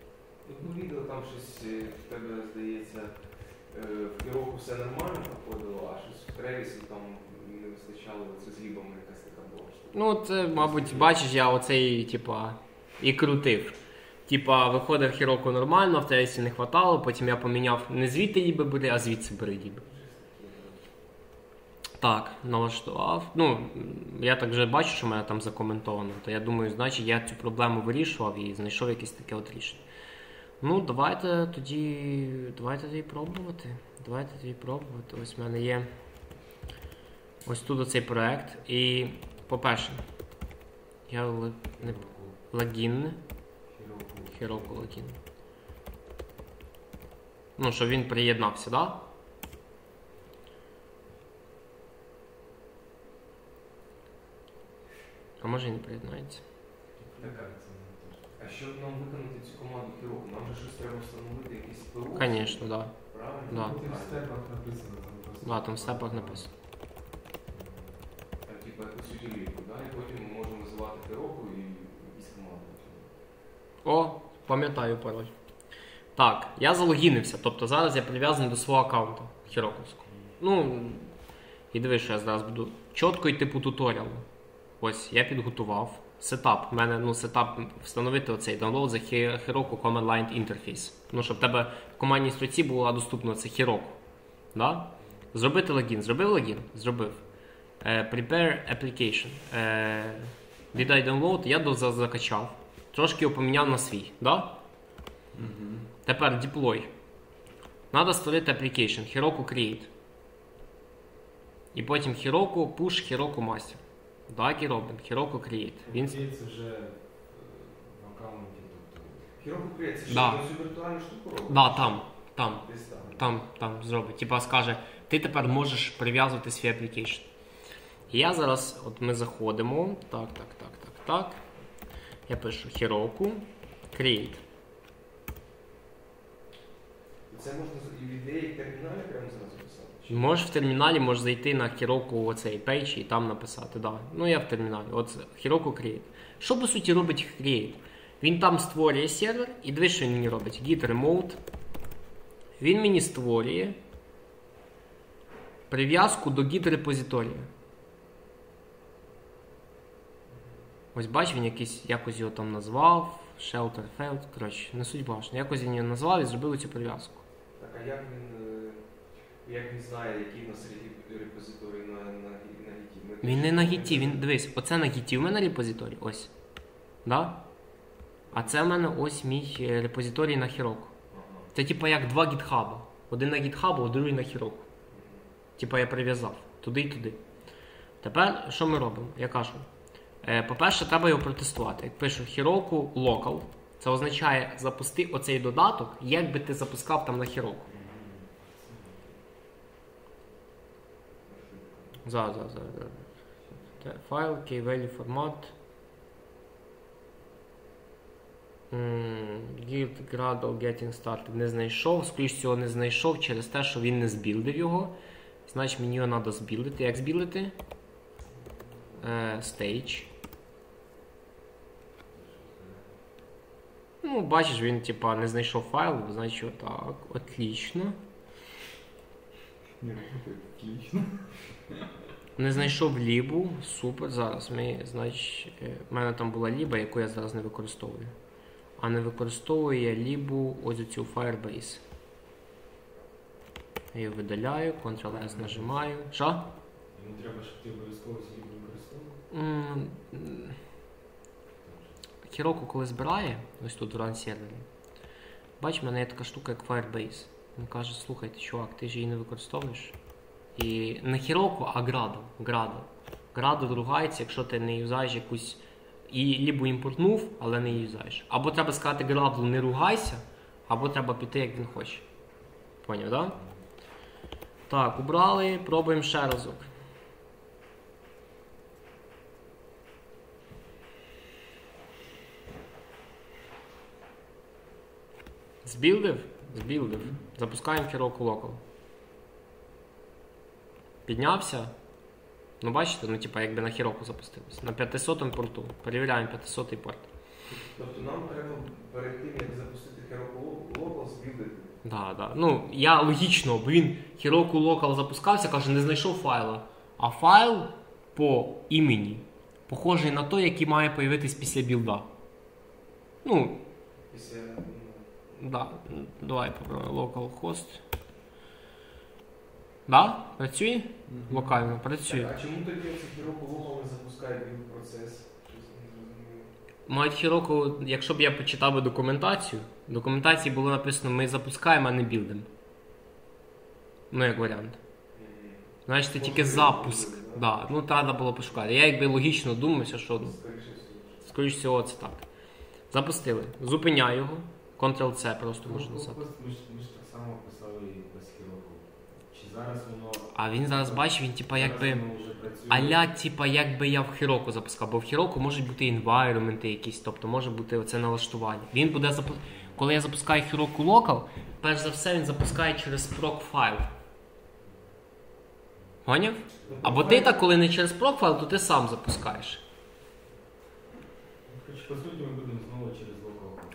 [SPEAKER 3] одне відео там щось в тебе, здається, в Heroku все нормально проходило, а щось в Тревісі там не вистачало, це з лібами якась така була.
[SPEAKER 1] Ну, це, мабуть, бачиш, я оцей, типа, і крутив. Типа, виходив Heroku нормально, в Тревісі не хватало, потім я поміняв не звідти ліби бери, а звідси бери ліби. Так, налаштував. Ну, я так вже бачу, що в мене там закоментовано, то я думаю, значить, я цю проблему вирішував і знайшов якесь таке от рішення. Ну, давайте тоді, давайте тоді пробувати. Давайте тоді пробувати. Ось в мене є ось тут оцей проект. І, по-перше, я л... не... логін. Heroku логін. Ну, щоб він приєднався, так? Да? А може і не приєднається.
[SPEAKER 3] А щоб нам виконати цю команду Heroku, нам же щось треба встановити якийсь ПО?
[SPEAKER 1] Звісно, так.
[SPEAKER 3] Правильно?
[SPEAKER 1] Да.
[SPEAKER 4] В степах написано там просто.
[SPEAKER 1] Да, там в степах написано.
[SPEAKER 3] Так, типу, якусь утилітку, да? І потім ми можемо називати Heroku і якісь команди.
[SPEAKER 1] О, пам'ятаю пароль. Так, я залогінився, тобто зараз я прив'язаний до свого аккаунту Heroku'ського. Ну, і дивись, що я зараз буду чітко йти по туторіалу. Ось, я підготував. Сетап. У мене, ну, сетап встановити оцей download the Heroku Command Line Interface. Ну, щоб в тебе в командній строці була доступна це Heroku. Да? Зробити логін. Зробив логін? Зробив. Uh, prepare application. Uh, did I download? Я до закачав. Трошки його поміняв на свій. Да?
[SPEAKER 2] Mm-hmm.
[SPEAKER 1] Тепер deploy. Надо створити application. Heroku create. І потім Heroku push Heroku master. Так і робимо. Heroku create. Він...
[SPEAKER 4] Це вже в аккаунті, тобто.
[SPEAKER 3] Heroku create, це що,
[SPEAKER 1] Да.
[SPEAKER 3] ми цю віртуальну штуку робимо?
[SPEAKER 1] Да, там. Там.
[SPEAKER 3] Десь там.
[SPEAKER 1] Там, там зробить. Типа скаже, ти тепер можеш прив'язувати свій application. І я зараз, от ми заходимо. Так, так, так, так, так. Я пишу Heroku create.
[SPEAKER 3] І це можна і в ідеї в терміналі прямо зараз писати? Чи?
[SPEAKER 1] Можеш в терміналі, можеш зайти на Heroku оцей пейдж і там написати. Да. Ну я в терміналі. От Heroku create. Що по суті робить create? Він там створює сервер і дивись, що він мені робить. Git remote. Він мені створює прив'язку до Git репозиторія. Ось бач, він якийсь, якось його там назвав. Shelter failed. Коротше, не суть важно. Якось він його назвав і зробив цю прив'язку.
[SPEAKER 3] Так, а як він, е, як він знає, який в нас репозиторій на, на, на гіті?
[SPEAKER 1] Він не на гіті, він, дивись, оце на гіті в мене репозиторій, ось. Да? А це в мене ось мій репозиторій на Heroku.
[SPEAKER 3] Ага.
[SPEAKER 1] Це типа як два гітхаба. Один на гітхабу, а другий на Heroku. Типа я прив'язав туди і туди. Тепер що ми робимо? Я кажу. Е, по-перше, треба його протестувати. Як пишу Heroku local, це означає запусти оцей додаток, як би ти запускав там на Heroku. Зараз, зараз, зараз. Файл, key value формат. Git gradle getting started. Не знайшов. Скоріше цього не знайшов через те, що він не збілдив його. Значить мені його треба збілдити. Як збілдити? Uh, stage. Ну, бачиш, він типа не знайшов файл, значить так, отлично.
[SPEAKER 2] Не работает отлично.
[SPEAKER 1] Не знайшов лібу, супер. Зараз ми, значить, в мене там була ліба, яку я зараз не використовую. А не використовую я лібу ось цю Firebase. Я її видаляю, контрол-ес нажимаю. Що?
[SPEAKER 4] Йому треба, щоб ти обов'язково собі використовував?
[SPEAKER 1] Heroku, коли збирає, ось тут в run сервері, бач, в мене є така штука, як Firebase. Він каже, слухайте, чувак, ти ж її не використовуєш. І не Heroku, а gradle. Gradle. Gradle ругається, якщо ти не юзаєш якусь, і лібо імпортнув, але не юзаєш. Або треба сказати Gradle, не ругайся, або треба піти, як він хоче. Поняв, так? Да? Так, убрали, пробуємо ще разок. Збілдив? Збілдив. Запускаємо Heroku Local. Піднявся. Ну бачите, ну типа якби на Heroku запустилось. На п'ятисотому порту. Перевіряємо п'ятисотий порт.
[SPEAKER 3] Тобто нам треба перед тим, як запустити heroku local, збілдити.
[SPEAKER 1] Да, да. Ну, я логічно, бо він heroku local запускався, каже, не знайшов файла. А файл по імені похожий на той, який має появитись після білда. Ну,
[SPEAKER 3] Після...
[SPEAKER 1] да, давай попробуємо localhost. Да? Працює? Mm-hmm. Локально працює.
[SPEAKER 3] Так, а чому тоді це heroku local не запускає білд процес?
[SPEAKER 1] Мають Heroku, якщо б я почитав би документацію, в документації було написано, ми запускаємо, а не білдимо. Ну, як варіант. Знаєш, це тільки запуск. Да. Ну, треба було пошукати. Я якби логічно думався, що, скоріш всього, це так. Запустили. Зупиняю його. контрол-це просто можна написати.
[SPEAKER 4] Ми ж, ми ж так само писали без Heroku. Чи зараз воно...
[SPEAKER 1] А він зараз, бачиш, він типа якби... Аля, типа, якби я в Heroku запускав, бо в Heroku можуть бути environment якісь, тобто може бути оце налаштування. Він буде запу... Коли я запускаю Heroku Local, перш за все він запускає через proc файл. Поняв? Або ти так, коли не через proc файл, то ти сам запускаєш.
[SPEAKER 4] По суті, ми будемо знову через localhost.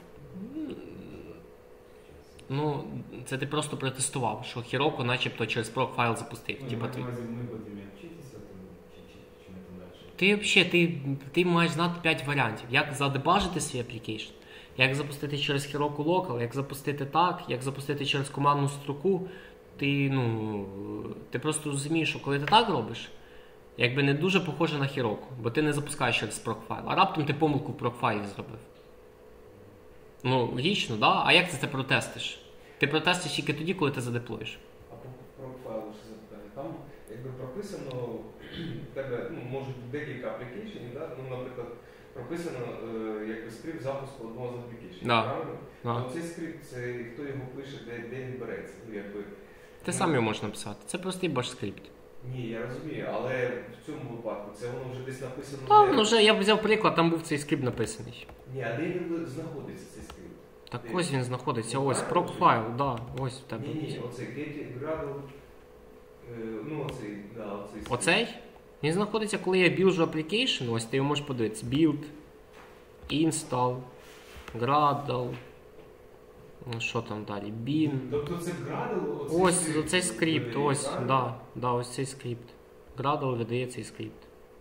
[SPEAKER 1] Ну, це ти просто протестував, що Heroku начебто через proc файл запустив.
[SPEAKER 4] Ну,
[SPEAKER 1] типа,
[SPEAKER 4] ти...
[SPEAKER 1] ти...
[SPEAKER 4] Ми будемо вчитися, там, чи, чи, чи не там далі.
[SPEAKER 1] Ти взагалі, ти, ти маєш знати п'ять варіантів. Як задебажити свій application, як запустити через Heroku Local, як запустити так, як запустити через командну строку. Ти, ну, ти просто розумієш, що коли ти так робиш, якби не дуже похоже на Heroku, бо ти не запускаєш через proc файл, а раптом ти помилку в proc файлі зробив. Ну, логічно, да? А як ти це протестиш? Ти протестиш тільки тоді, коли ти задеплоїш.
[SPEAKER 3] А по proc файлу ще запитання. Там, якби прописано, в тебе, ну, може бути декілька аплікейшенів, да? Ну, наприклад, прописано, е, якби скрипт запуску одного з аплікейшенів,
[SPEAKER 1] Да.
[SPEAKER 3] правильно?
[SPEAKER 1] Да.
[SPEAKER 3] А цей скрипт, це хто його пише, де, де він береться? Ну, якби...
[SPEAKER 1] Ти сам його можеш написати. Це простий баш-скрипт.
[SPEAKER 3] Ні, я розумію, але в цьому випадку це воно вже десь написано.
[SPEAKER 1] Так,
[SPEAKER 3] де...
[SPEAKER 1] ну вже я б взяв приклад, там був цей скрипт написаний.
[SPEAKER 3] Ні, а де він знаходиться, цей скрипт?
[SPEAKER 1] Так
[SPEAKER 3] Де?
[SPEAKER 1] ось він знаходиться,
[SPEAKER 3] Ну,
[SPEAKER 1] ось
[SPEAKER 3] правильно,
[SPEAKER 1] proc файл, да, ось в тебе.
[SPEAKER 3] Ні, ні, оцей get gradle, е, ну оцей, да, оцей скрипт.
[SPEAKER 1] Оцей? Він знаходиться, коли я білджу application, ось ти його можеш подивитися. Build, install, gradle, ну, що там далі, bin.
[SPEAKER 3] Тобто це gradle, оцей
[SPEAKER 1] Ось
[SPEAKER 3] скрипт,
[SPEAKER 1] оцей скрипт,
[SPEAKER 3] видає,
[SPEAKER 1] ось,
[SPEAKER 3] правильно?
[SPEAKER 1] да, да, ось цей скрипт. Gradle видає цей скрипт.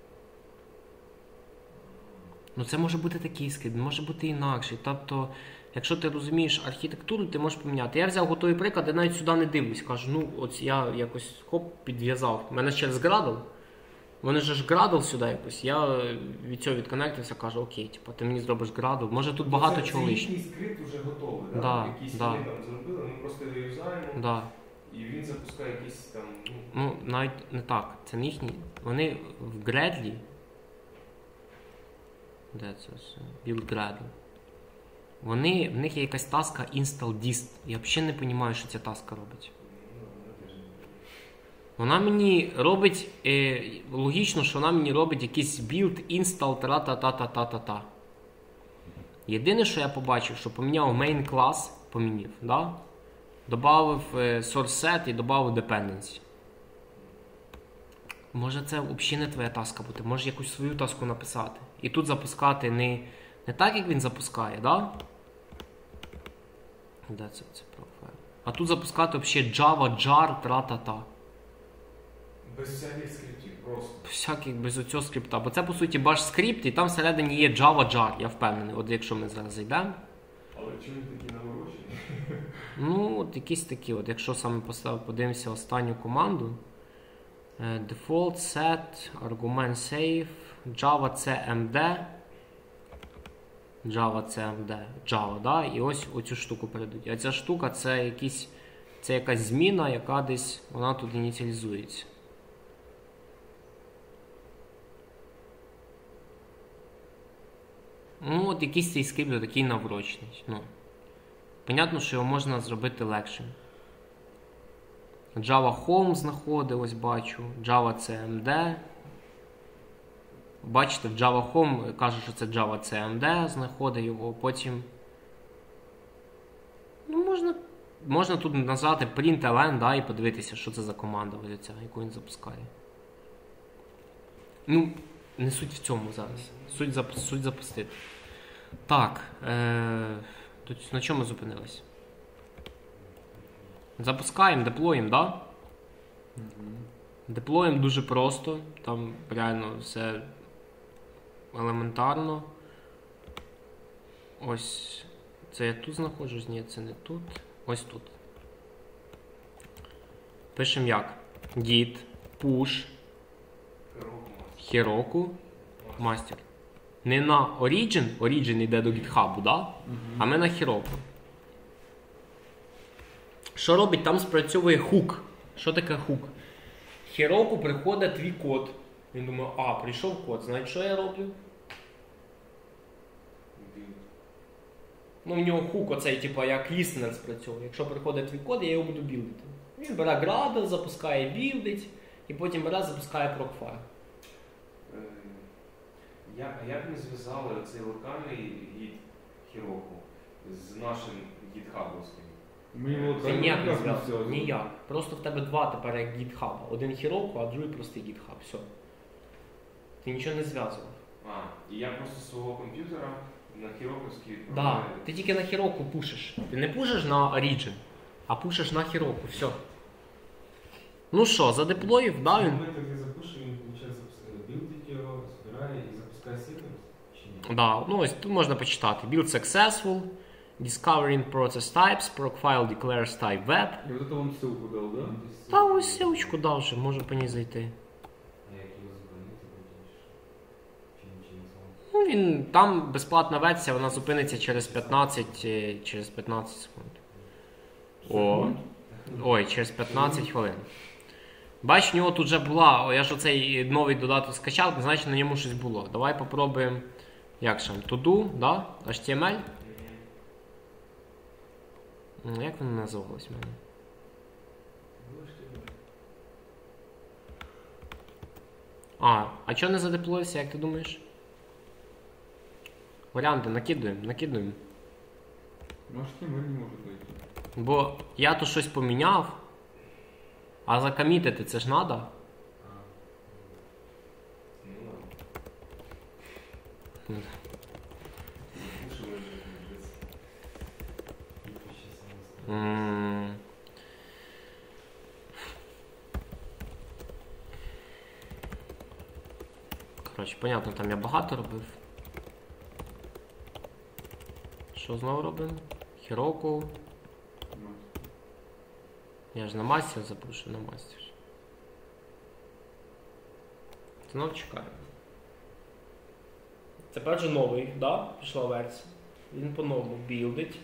[SPEAKER 1] Ну це може бути такий скрипт, може бути інакший. Тобто, якщо ти розумієш архітектуру, ти можеш поміняти. Я взяв готовий приклад, я навіть сюди не дивлюсь. Кажу, ну ось я якось хоп, підв'язав. У мене через Gradle. Вони ж Gradle сюди якось. Я від цього відконектився, кажу, окей, типу, ти мені зробиш Gradle. Може тут багато
[SPEAKER 3] це,
[SPEAKER 1] чого
[SPEAKER 3] це
[SPEAKER 1] лишнього.
[SPEAKER 3] їхній скрипт вже готовий, да?
[SPEAKER 1] Да,
[SPEAKER 3] Якийсь
[SPEAKER 1] да.
[SPEAKER 3] вони там зробили, ми просто його юзаємо,
[SPEAKER 1] Да.
[SPEAKER 3] і він запускає якісь там... Ну,
[SPEAKER 1] Ну, навіть не так. Це не їхні. Вони в Gradle. Де це все? Build Gradle. Вони, в них є якась таска install dist. Я взагалі не розумію, що ця таска робить. Вона мені робить, е, логічно, що вона мені робить якийсь build, install, та-та-та-та-та-та-та. Єдине, що я побачив, що поміняв main клас, помінив, да? Добавив е, source set і додав dependency. Може це взагалі не твоя таска бути, може якусь свою таску написати. І тут запускати не, не так, як він запускає, да? Де це, це профайл? А тут запускати взагалі Java, jar, тра-та-та.
[SPEAKER 3] без всяких скриптів, просто.
[SPEAKER 1] Всяких без оцього скрипта. Бо це, по суті, баш скрипт, і там всередині є Java, jar, я впевнений. От якщо ми зараз зайдемо.
[SPEAKER 3] Але чому такі наворочені?
[SPEAKER 1] Ну, от якісь такі, от якщо саме подивимося останню команду. Default set, argument save, Java cmd, Java cmd, Java, да? І ось оцю штуку передають. А ця штука це якісь, це якась зміна, яка десь, вона тут ініціалізується. Ну, от якийсь цей скрипт такий наврочний. Ну, понятно, що його можна зробити легшим. Java Home знаходить, ось бачу, Java cmd. Бачите, в Java Home каже, що це Java cmd, знаходить його, потім... Ну, можна, можна тут назвати println, да, і подивитися, що це за команда, ось ця, яку він запускає. Ну, не суть в цьому зараз. Суть, зап... суть запустити. Так, е- тут на чому зупинились? Запускаємо, деплоїмо, так? Да?
[SPEAKER 2] Угу.
[SPEAKER 1] Деплоїмо дуже просто, там реально все елементарно. Ось, це я тут знаходжусь? Ні, це не тут. Ось тут. Пишемо як? Git, push, heroku, master. Не на origin, origin йде до GitHub, да?
[SPEAKER 2] Угу.
[SPEAKER 1] А ми на heroku. Що робить? Там спрацьовує хук. Що таке хук? Heroku приходить твій код. Він думає, а, прийшов код, знаєте, що я роблю? Ну, в нього хук оцей, типу, як listener спрацьовує. Якщо приходить твій код, я його буду білдити. Він бере gradle, запускає білдить, і потім бере, запускає прокфайл.
[SPEAKER 3] Як, а як ми зв'язали цей локальний гід Heroku з нашим гітхабовським?
[SPEAKER 2] Ми його
[SPEAKER 1] Це
[SPEAKER 2] так
[SPEAKER 1] ніяк не
[SPEAKER 2] не
[SPEAKER 1] зв'язано.
[SPEAKER 2] зв'язували.
[SPEAKER 1] Ніяк. Просто в тебе два тепер як GitHub. Один Heroku, а другий простий GitHub. Все. Ти нічого не зв'язував.
[SPEAKER 3] А, і я просто з свого комп'ютера на Heroku'ський
[SPEAKER 1] Да. Ти тільки на Heroku пушиш. Ти не пушиш на Origin, а пушиш на Heroku. Все. Ну що, задеплоїв, да?
[SPEAKER 4] В
[SPEAKER 1] Він?
[SPEAKER 4] момент, коли запушив, він, виходить, білдить його, збирає і запускає сервер? Чи ні?
[SPEAKER 1] Да. Ну ось тут можна почитати. Build successful, discovering process types, procfile declares type web.
[SPEAKER 2] І от це він ссылку дав, да?
[SPEAKER 4] Він десь-
[SPEAKER 1] Та ось ссылочку дав вже, можна по ній зайти.
[SPEAKER 4] А як його зупинити, будеш? Чи нічого не знав?
[SPEAKER 1] Ну, він, там безплатна версія, вона зупиниться через п'ятнадцять, е, через п'ятнадцять секунд. О, ой, через п'ятнадцять хвилин. Бач, в нього тут вже була, о, я ж оцей новий додаток скачав, значить на ньому щось було. Давай попробуємо, як ж там, to do, да? ейч ті ем ель. М, Як воно називалось в мене? А, а чого не задеплоївся, як ти думаєш? Варіанти накидуємо, накидуємо.
[SPEAKER 2] Наш тімер не може знайти.
[SPEAKER 1] Бо я тут щось поміняв, а закомітити це ж треба.
[SPEAKER 4] А,
[SPEAKER 3] Ну ладно.
[SPEAKER 1] М.
[SPEAKER 3] Запушили вже десь.
[SPEAKER 4] тільки ще сам став.
[SPEAKER 1] М. Коротше, понятно, там я багато робив. Що знову робимо? Heroku. Я ж на мастер запишу, на мастер. Знов чекаємо. Тепер же новий, да? Пішла версія. Він по-новому білдить.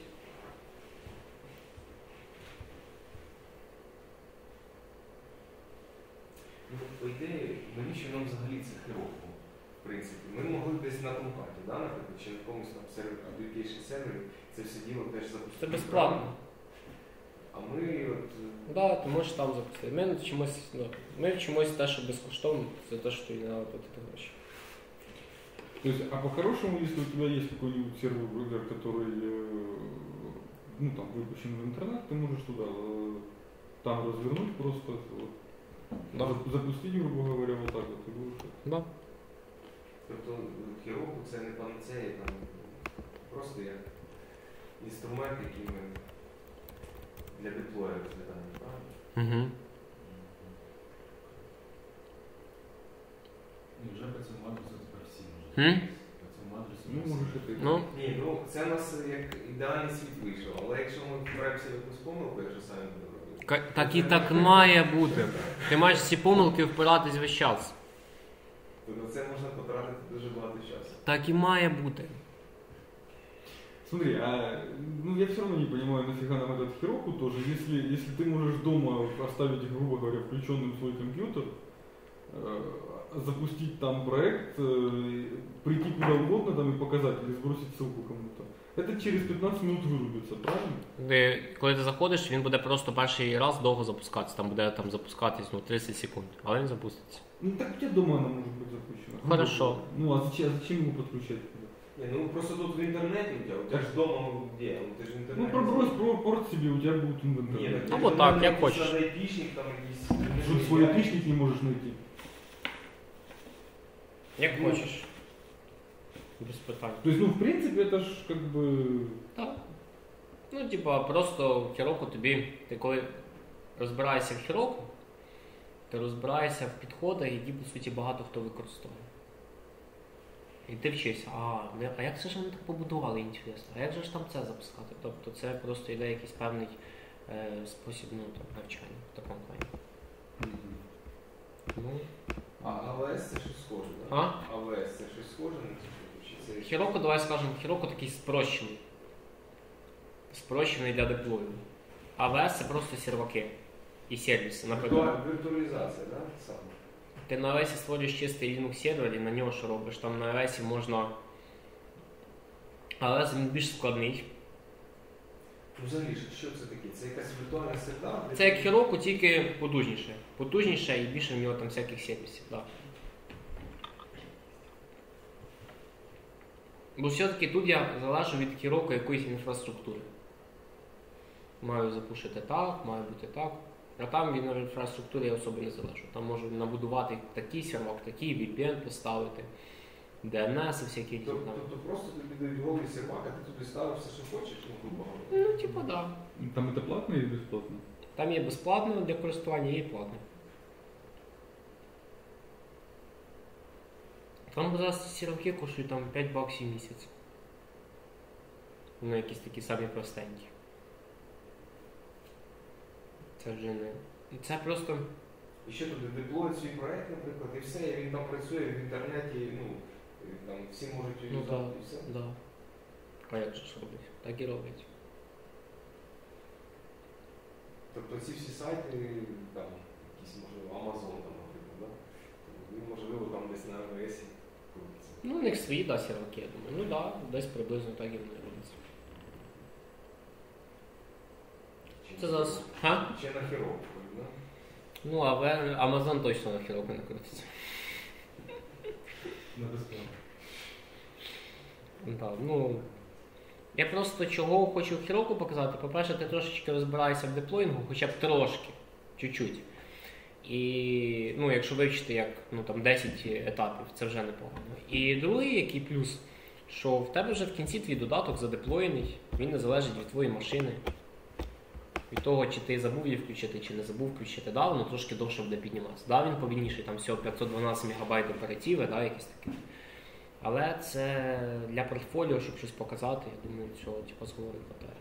[SPEAKER 3] Ну, по ідеї, навіщо нам взагалі це Heroku, в принципі? Ми могли десь на Tomcat, да, наприклад, чи на якомусь там сервер, application сервері це все діло теж запустити.
[SPEAKER 1] Це безплатно.
[SPEAKER 3] А ми от...
[SPEAKER 1] Да, ти можеш там запустити. Ми вчимось, ну, ми вчимось те, що безкоштовно, це те, що тобі не треба платити гроші.
[SPEAKER 2] То есть, а по-хорошему, если у тебя есть какой-нибудь сервер, который э, ну, там, выпущен в интернет, ты можешь туда э, там развернуть просто, вот,
[SPEAKER 1] Да.
[SPEAKER 2] зап- запустить, грубо говоря, вот так вот, и будешь.
[SPEAKER 1] Да.
[SPEAKER 3] Тобто Heroku це не панацея, там просто як інструмент, який ми для деплою розглядаємо, правильно?
[SPEAKER 1] Угу.
[SPEAKER 4] І вже по цьому адресу тепер всі
[SPEAKER 1] М?
[SPEAKER 4] можуть. По цьому адресу
[SPEAKER 2] Ну,
[SPEAKER 4] всі.
[SPEAKER 2] можешь это.
[SPEAKER 1] Ну,
[SPEAKER 3] Ні, ну це у нас як ідеальний світ вийшов, але якщо ми впираємося в якусь помилку, якщо самі будемо робити.
[SPEAKER 1] ка- так і так має бути. Ти маєш ці помилки впиратись весь час.
[SPEAKER 3] то на це можна потратити дуже багато часу.
[SPEAKER 1] Так і має бути.
[SPEAKER 2] Смотри, а ну, я все равно не понимаю, нафига нам этот Heroku тоже, если, если ты можешь дома оставить, грубо говоря, включенным свой компьютер, э, запустить там проект, э, прийти куда угодно там и показать, или сбросить ссылку кому-то. Это через пятнадцать минут вырубится, правильно?
[SPEAKER 1] Де, коли ти заходиш, він буде просто перший раз довго запускатися. Там буде там запускатись ну, тридцять секунд, але він запуститься.
[SPEAKER 2] Ну так у тебя дома она может быть запущена.
[SPEAKER 1] Хорошо.
[SPEAKER 2] Ну а зачем, зачем его подключать?
[SPEAKER 3] Ні, ну просто тут в інтернеті у тебе, у тебе ж вдома де? Ну, ти ж в
[SPEAKER 2] Ну
[SPEAKER 3] інтернеті.
[SPEAKER 2] пробрось про порт себе, у тебя будет
[SPEAKER 3] Ні,
[SPEAKER 2] инвентарь.
[SPEAKER 3] так
[SPEAKER 1] Або
[SPEAKER 3] в
[SPEAKER 1] так,
[SPEAKER 3] інтернеті
[SPEAKER 1] як хочеш.
[SPEAKER 3] треба айпішник, там якийсь...
[SPEAKER 2] Что свой отличник не можешь найти.
[SPEAKER 1] Як хочеш. Без питань.
[SPEAKER 2] То есть, ну, в принципе, это ж как бы...
[SPEAKER 1] Так. Ну, типа, просто в Heroku тобі, ти коли розбираєшся в Heroku, ти розбираєшся в підходах, які, по суті, багато хто використовує. І ти вчишся, а, а як це ж вони так побудували, інтересно, а як же ж там це запускати? Тобто це просто йде якийсь певний е, спосіб, ну, там, навчання в такому плані.
[SPEAKER 3] Mm-hmm.
[SPEAKER 1] Ну,
[SPEAKER 3] а АВС це щось схоже, так?
[SPEAKER 1] А?
[SPEAKER 3] АВС це щось схоже на це? Чи це...
[SPEAKER 1] Heroku, давай скажемо, Heroku такий спрощений. Спрощений для деплою. АВС це просто серваки і сервіси.
[SPEAKER 3] Наприклад, віртуалізація, так? Саме.
[SPEAKER 1] Ти на АВСі створюєш чистий Linux сервер і на нього що робиш? Там на АВСі можна... АВС він більш складний.
[SPEAKER 3] Ну, взагалі, що це таке? Це якась віртуальна середа?
[SPEAKER 1] Це як Heroku, тільки потужніше. Потужніше і більше в нього там всяких сервісів. Да. Бо все-таки тут я залежу від Heroku якоїсь інфраструктури. Маю запушити так, має бути так. А там від інфраструктури я особо не залежу. Там можу набудувати такий сервак, такий ві пі ен поставити, ді ен ес і всякі різні.
[SPEAKER 3] Тобто, тобто просто тобі дають голий сервак, а ти тобі ставиш все, що хочеш, ну, грубо говоря?
[SPEAKER 1] Ну, типа, да.
[SPEAKER 2] Там это платно или бесплатно?
[SPEAKER 1] Там є безплатно для користування, є і платно. Там зараз серваки коштують там п'ять баксів в місяць. Ну, якісь такі самі простенькі. Це вже не... Це просто...
[SPEAKER 3] І ще туди деплоїть свій проект, наприклад, і все, і він там працює в інтернеті, ну, там всі можуть
[SPEAKER 1] Ну,
[SPEAKER 3] юзати,
[SPEAKER 1] да,
[SPEAKER 3] і все.
[SPEAKER 1] да. А як же ж роблять? Так і роблять.
[SPEAKER 3] Тобто ці всі сайти, там, якісь, можливо, Amazon, там, наприклад, да? Він, можливо, там десь на АВСі крутиться.
[SPEAKER 1] Ну, у них свої, да, серваки, я думаю. Ну, да, десь приблизно так і вони робляться.
[SPEAKER 3] Чи
[SPEAKER 1] Це
[SPEAKER 3] на
[SPEAKER 1] зараз...
[SPEAKER 3] Heroku.
[SPEAKER 1] Ха?
[SPEAKER 3] Чи на Heroku, да?
[SPEAKER 1] Ну, а в Amazon точно на Heroku не крутиться.
[SPEAKER 4] На безплатно.
[SPEAKER 1] Да, ну, я просто чого хочу в Heroku показати. По-перше, ти трошечки розбираєшся в деплоїнгу, хоча б трошки, чуть-чуть. І, ну, якщо вивчити як, ну, там, десять етапів, це вже непогано. І другий, який плюс, що в тебе вже в кінці твій додаток задеплоєний, він не залежить від твоєї машини. Від того, чи ти забув її включити, чи не забув включити, да, воно трошки довше буде підніматися. Да, він повільніший, там всього п'ятсот дванадцять мегабайт оперативи, да, якісь такі. Але це для портфоліо, щоб щось показати, я думаю, цього типу, згори хватає.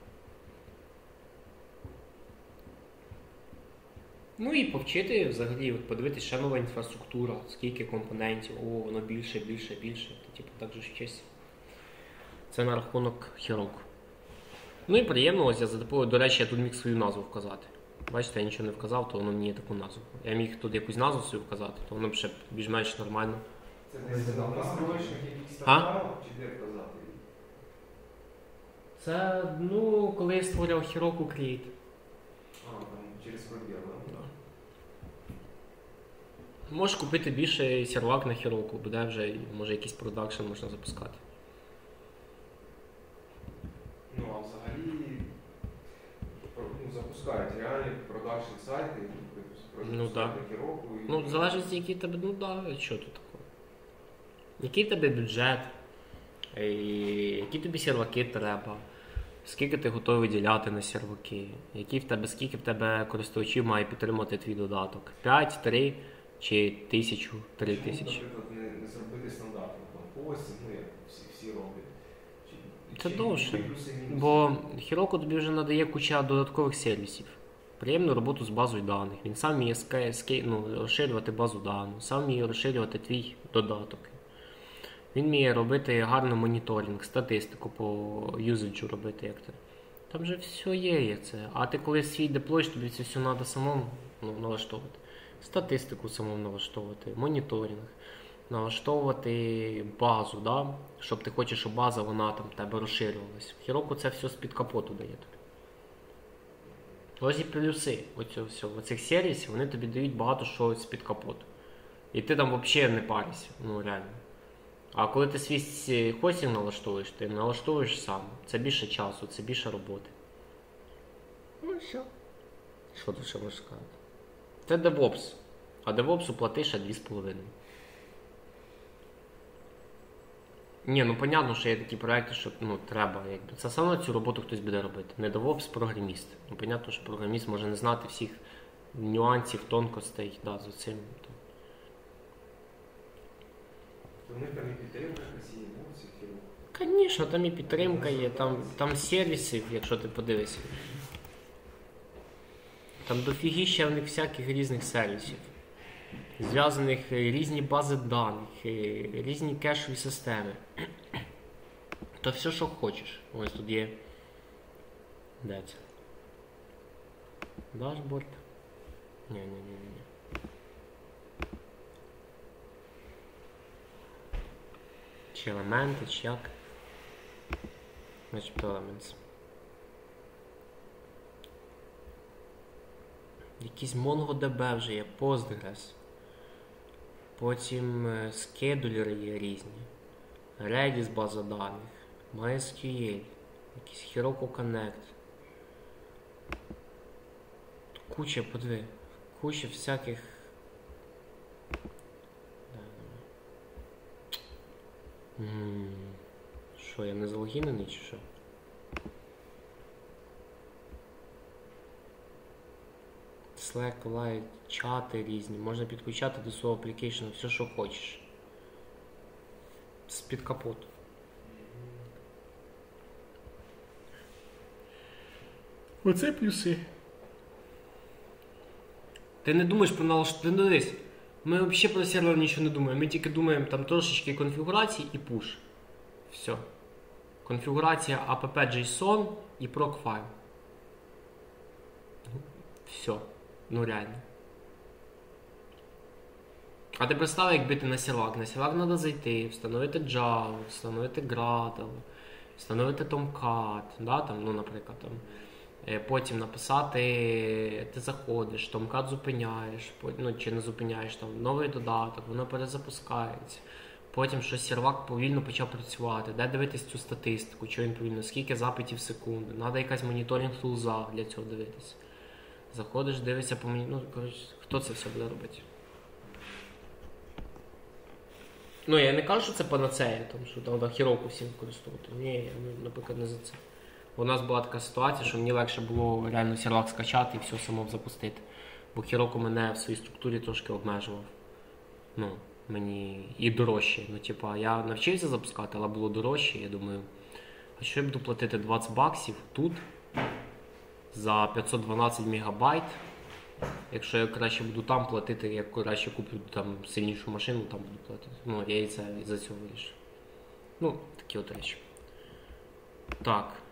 [SPEAKER 1] Ну і повчити взагалі, от подивитися, ще нова інфраструктура, скільки компонентів, о, воно більше, більше, більше. Ти типу, так же вчишся. Це на рахунок Heroku. Ну і приємно, ось я задеплою, до речі, я тут міг свою назву вказати. Бачите, я нічого не вказав, то воно мені є таку назву. Я міг тут якусь назву свою вказати, то воно б ще більш-менш нормально.
[SPEAKER 3] Це десь там настроєчних якихось там
[SPEAKER 1] А?
[SPEAKER 3] правил, чи де вказати?
[SPEAKER 1] Це, ну, коли я створював Heroku Create.
[SPEAKER 3] А, там через пробіл, да?
[SPEAKER 1] Да. Можеш купити більше сервак на Heroku, буде вже, може, якийсь продакшн можна запускати.
[SPEAKER 3] Ну, а взагалі, ну, запускають реальні продакшн сайти,
[SPEAKER 1] Ну, да.
[SPEAKER 3] Heroku. І...
[SPEAKER 1] Ну, залежить, який тебе, ну да, що тут такого. Який тебе бюджет, і які тобі серваки треба, скільки ти готовий виділяти на серваки, які в тебе, скільки в тебе користувачів має підтримати твій додаток. п'ять, три чи тисячу, три тисячі.
[SPEAKER 3] Наприклад, не, не зробити стандартно, там, постінг, ну, як всі, всі роблять. Чи,
[SPEAKER 1] Це
[SPEAKER 3] чи
[SPEAKER 1] довше,
[SPEAKER 3] плюси, мінуси?
[SPEAKER 1] бо Heroku тобі вже надає куча додаткових сервісів. Приємну роботу з базою даних. Він сам вміє ска, ска, ну, розширювати базу даних, сам вміє розширювати твій додаток. Він вміє робити гарний моніторинг, статистику по юзаджу робити. Як ти. Там же все є, як це. А ти коли свій деплоїш, тобі це все треба самому, ну, налаштовувати. Статистику самому налаштовувати, моніторинг, налаштовувати базу, да? Щоб ти хочеш, щоб база вона там тебе розширювалась. В Heroku це все з-під капоту дає тобі. Ось і плюси оцього всього. Оцих сервісів, вони тобі дають багато що з-під капоту. І ти там взагалі не паришся, ну реально. А коли ти свій хостинг налаштовуєш, ти налаштовуєш сам. Це більше часу, це більше роботи. Ну і все. Що тут ще можеш сказати? Це DevOps. А DevOps платиш ще дві з половиною. Ні, ну понятно, що є такі проекти, що ну, треба. Якби. Це все одно цю роботу хтось буде робити. Не DevOps, програміст. Ну, понятно, що програміст може не знати всіх нюансів, тонкостей, да, за цим.
[SPEAKER 3] То в них там і підтримка якась є, ну, цих фірм.
[SPEAKER 1] Звісно, там і підтримка є, там, там сервіси, якщо ти подивишся. Там дофігіща в них всяких різних сервісів. Зв'язаних різні бази даних, різні кешові системи. То все, що хочеш. Ось тут є. Де це? Дашборд. Ні-ні-ні. Чи елементи, чи як? Начебто elements. Якийсь MongoDB вже є, Postgres. Потім скедулери є різні. Redis база даних. MySQL. Якийсь heroku Connect. Куча, подиви. Куча всяких... Що, я не залогінений чи що? Slack, Live, чати різні. Можна підключати до свого аплікейшну все, що хочеш. З-під капоту. Оце плюси. Ти не думаєш про налаштування. Ти не дивись. Ми взагалі про сервер нічого не думаємо. Ми тільки думаємо там трошечки конфігурації і push. Все. Конфігурація app.json і proc-файл. Все. Ну реально. А ти представ, якби ти на сервак. На сервак треба зайти, встановити Java, встановити gradle, встановити Tomcat, да, там, ну, наприклад, там. Потім написати, ти заходиш, Tomcat зупиняєш, ну, чи не зупиняєш, там, новий додаток, воно перезапускається. Потім щось сервак повільно почав працювати, де дивитись цю статистику, що він повільно, скільки запитів в секунду, треба якась моніторинг тулза для цього дивитися. Заходиш, дивишся по мені, ну, коротше, хто це все буде робити? Ну, я не кажу, що це панацея, тому що треба Heroku всім використовувати. Ні, я, наприклад, не за це. У нас була така ситуація, що мені легше було реально сервак скачати і все само запустити. Бо Heroku мене в своїй структурі трошки обмежував. Ну, мені і дорожче. Ну, типа, я навчився запускати, але було дорожче. Я думаю, а що я буду платити двадцять баксів тут за п'ятсот дванадцять мегабайт? Якщо я краще буду там платити, я краще куплю там сильнішу машину, там буду платити. Ну, я і це, і за цього вирішив. Ну, такі от речі. Так.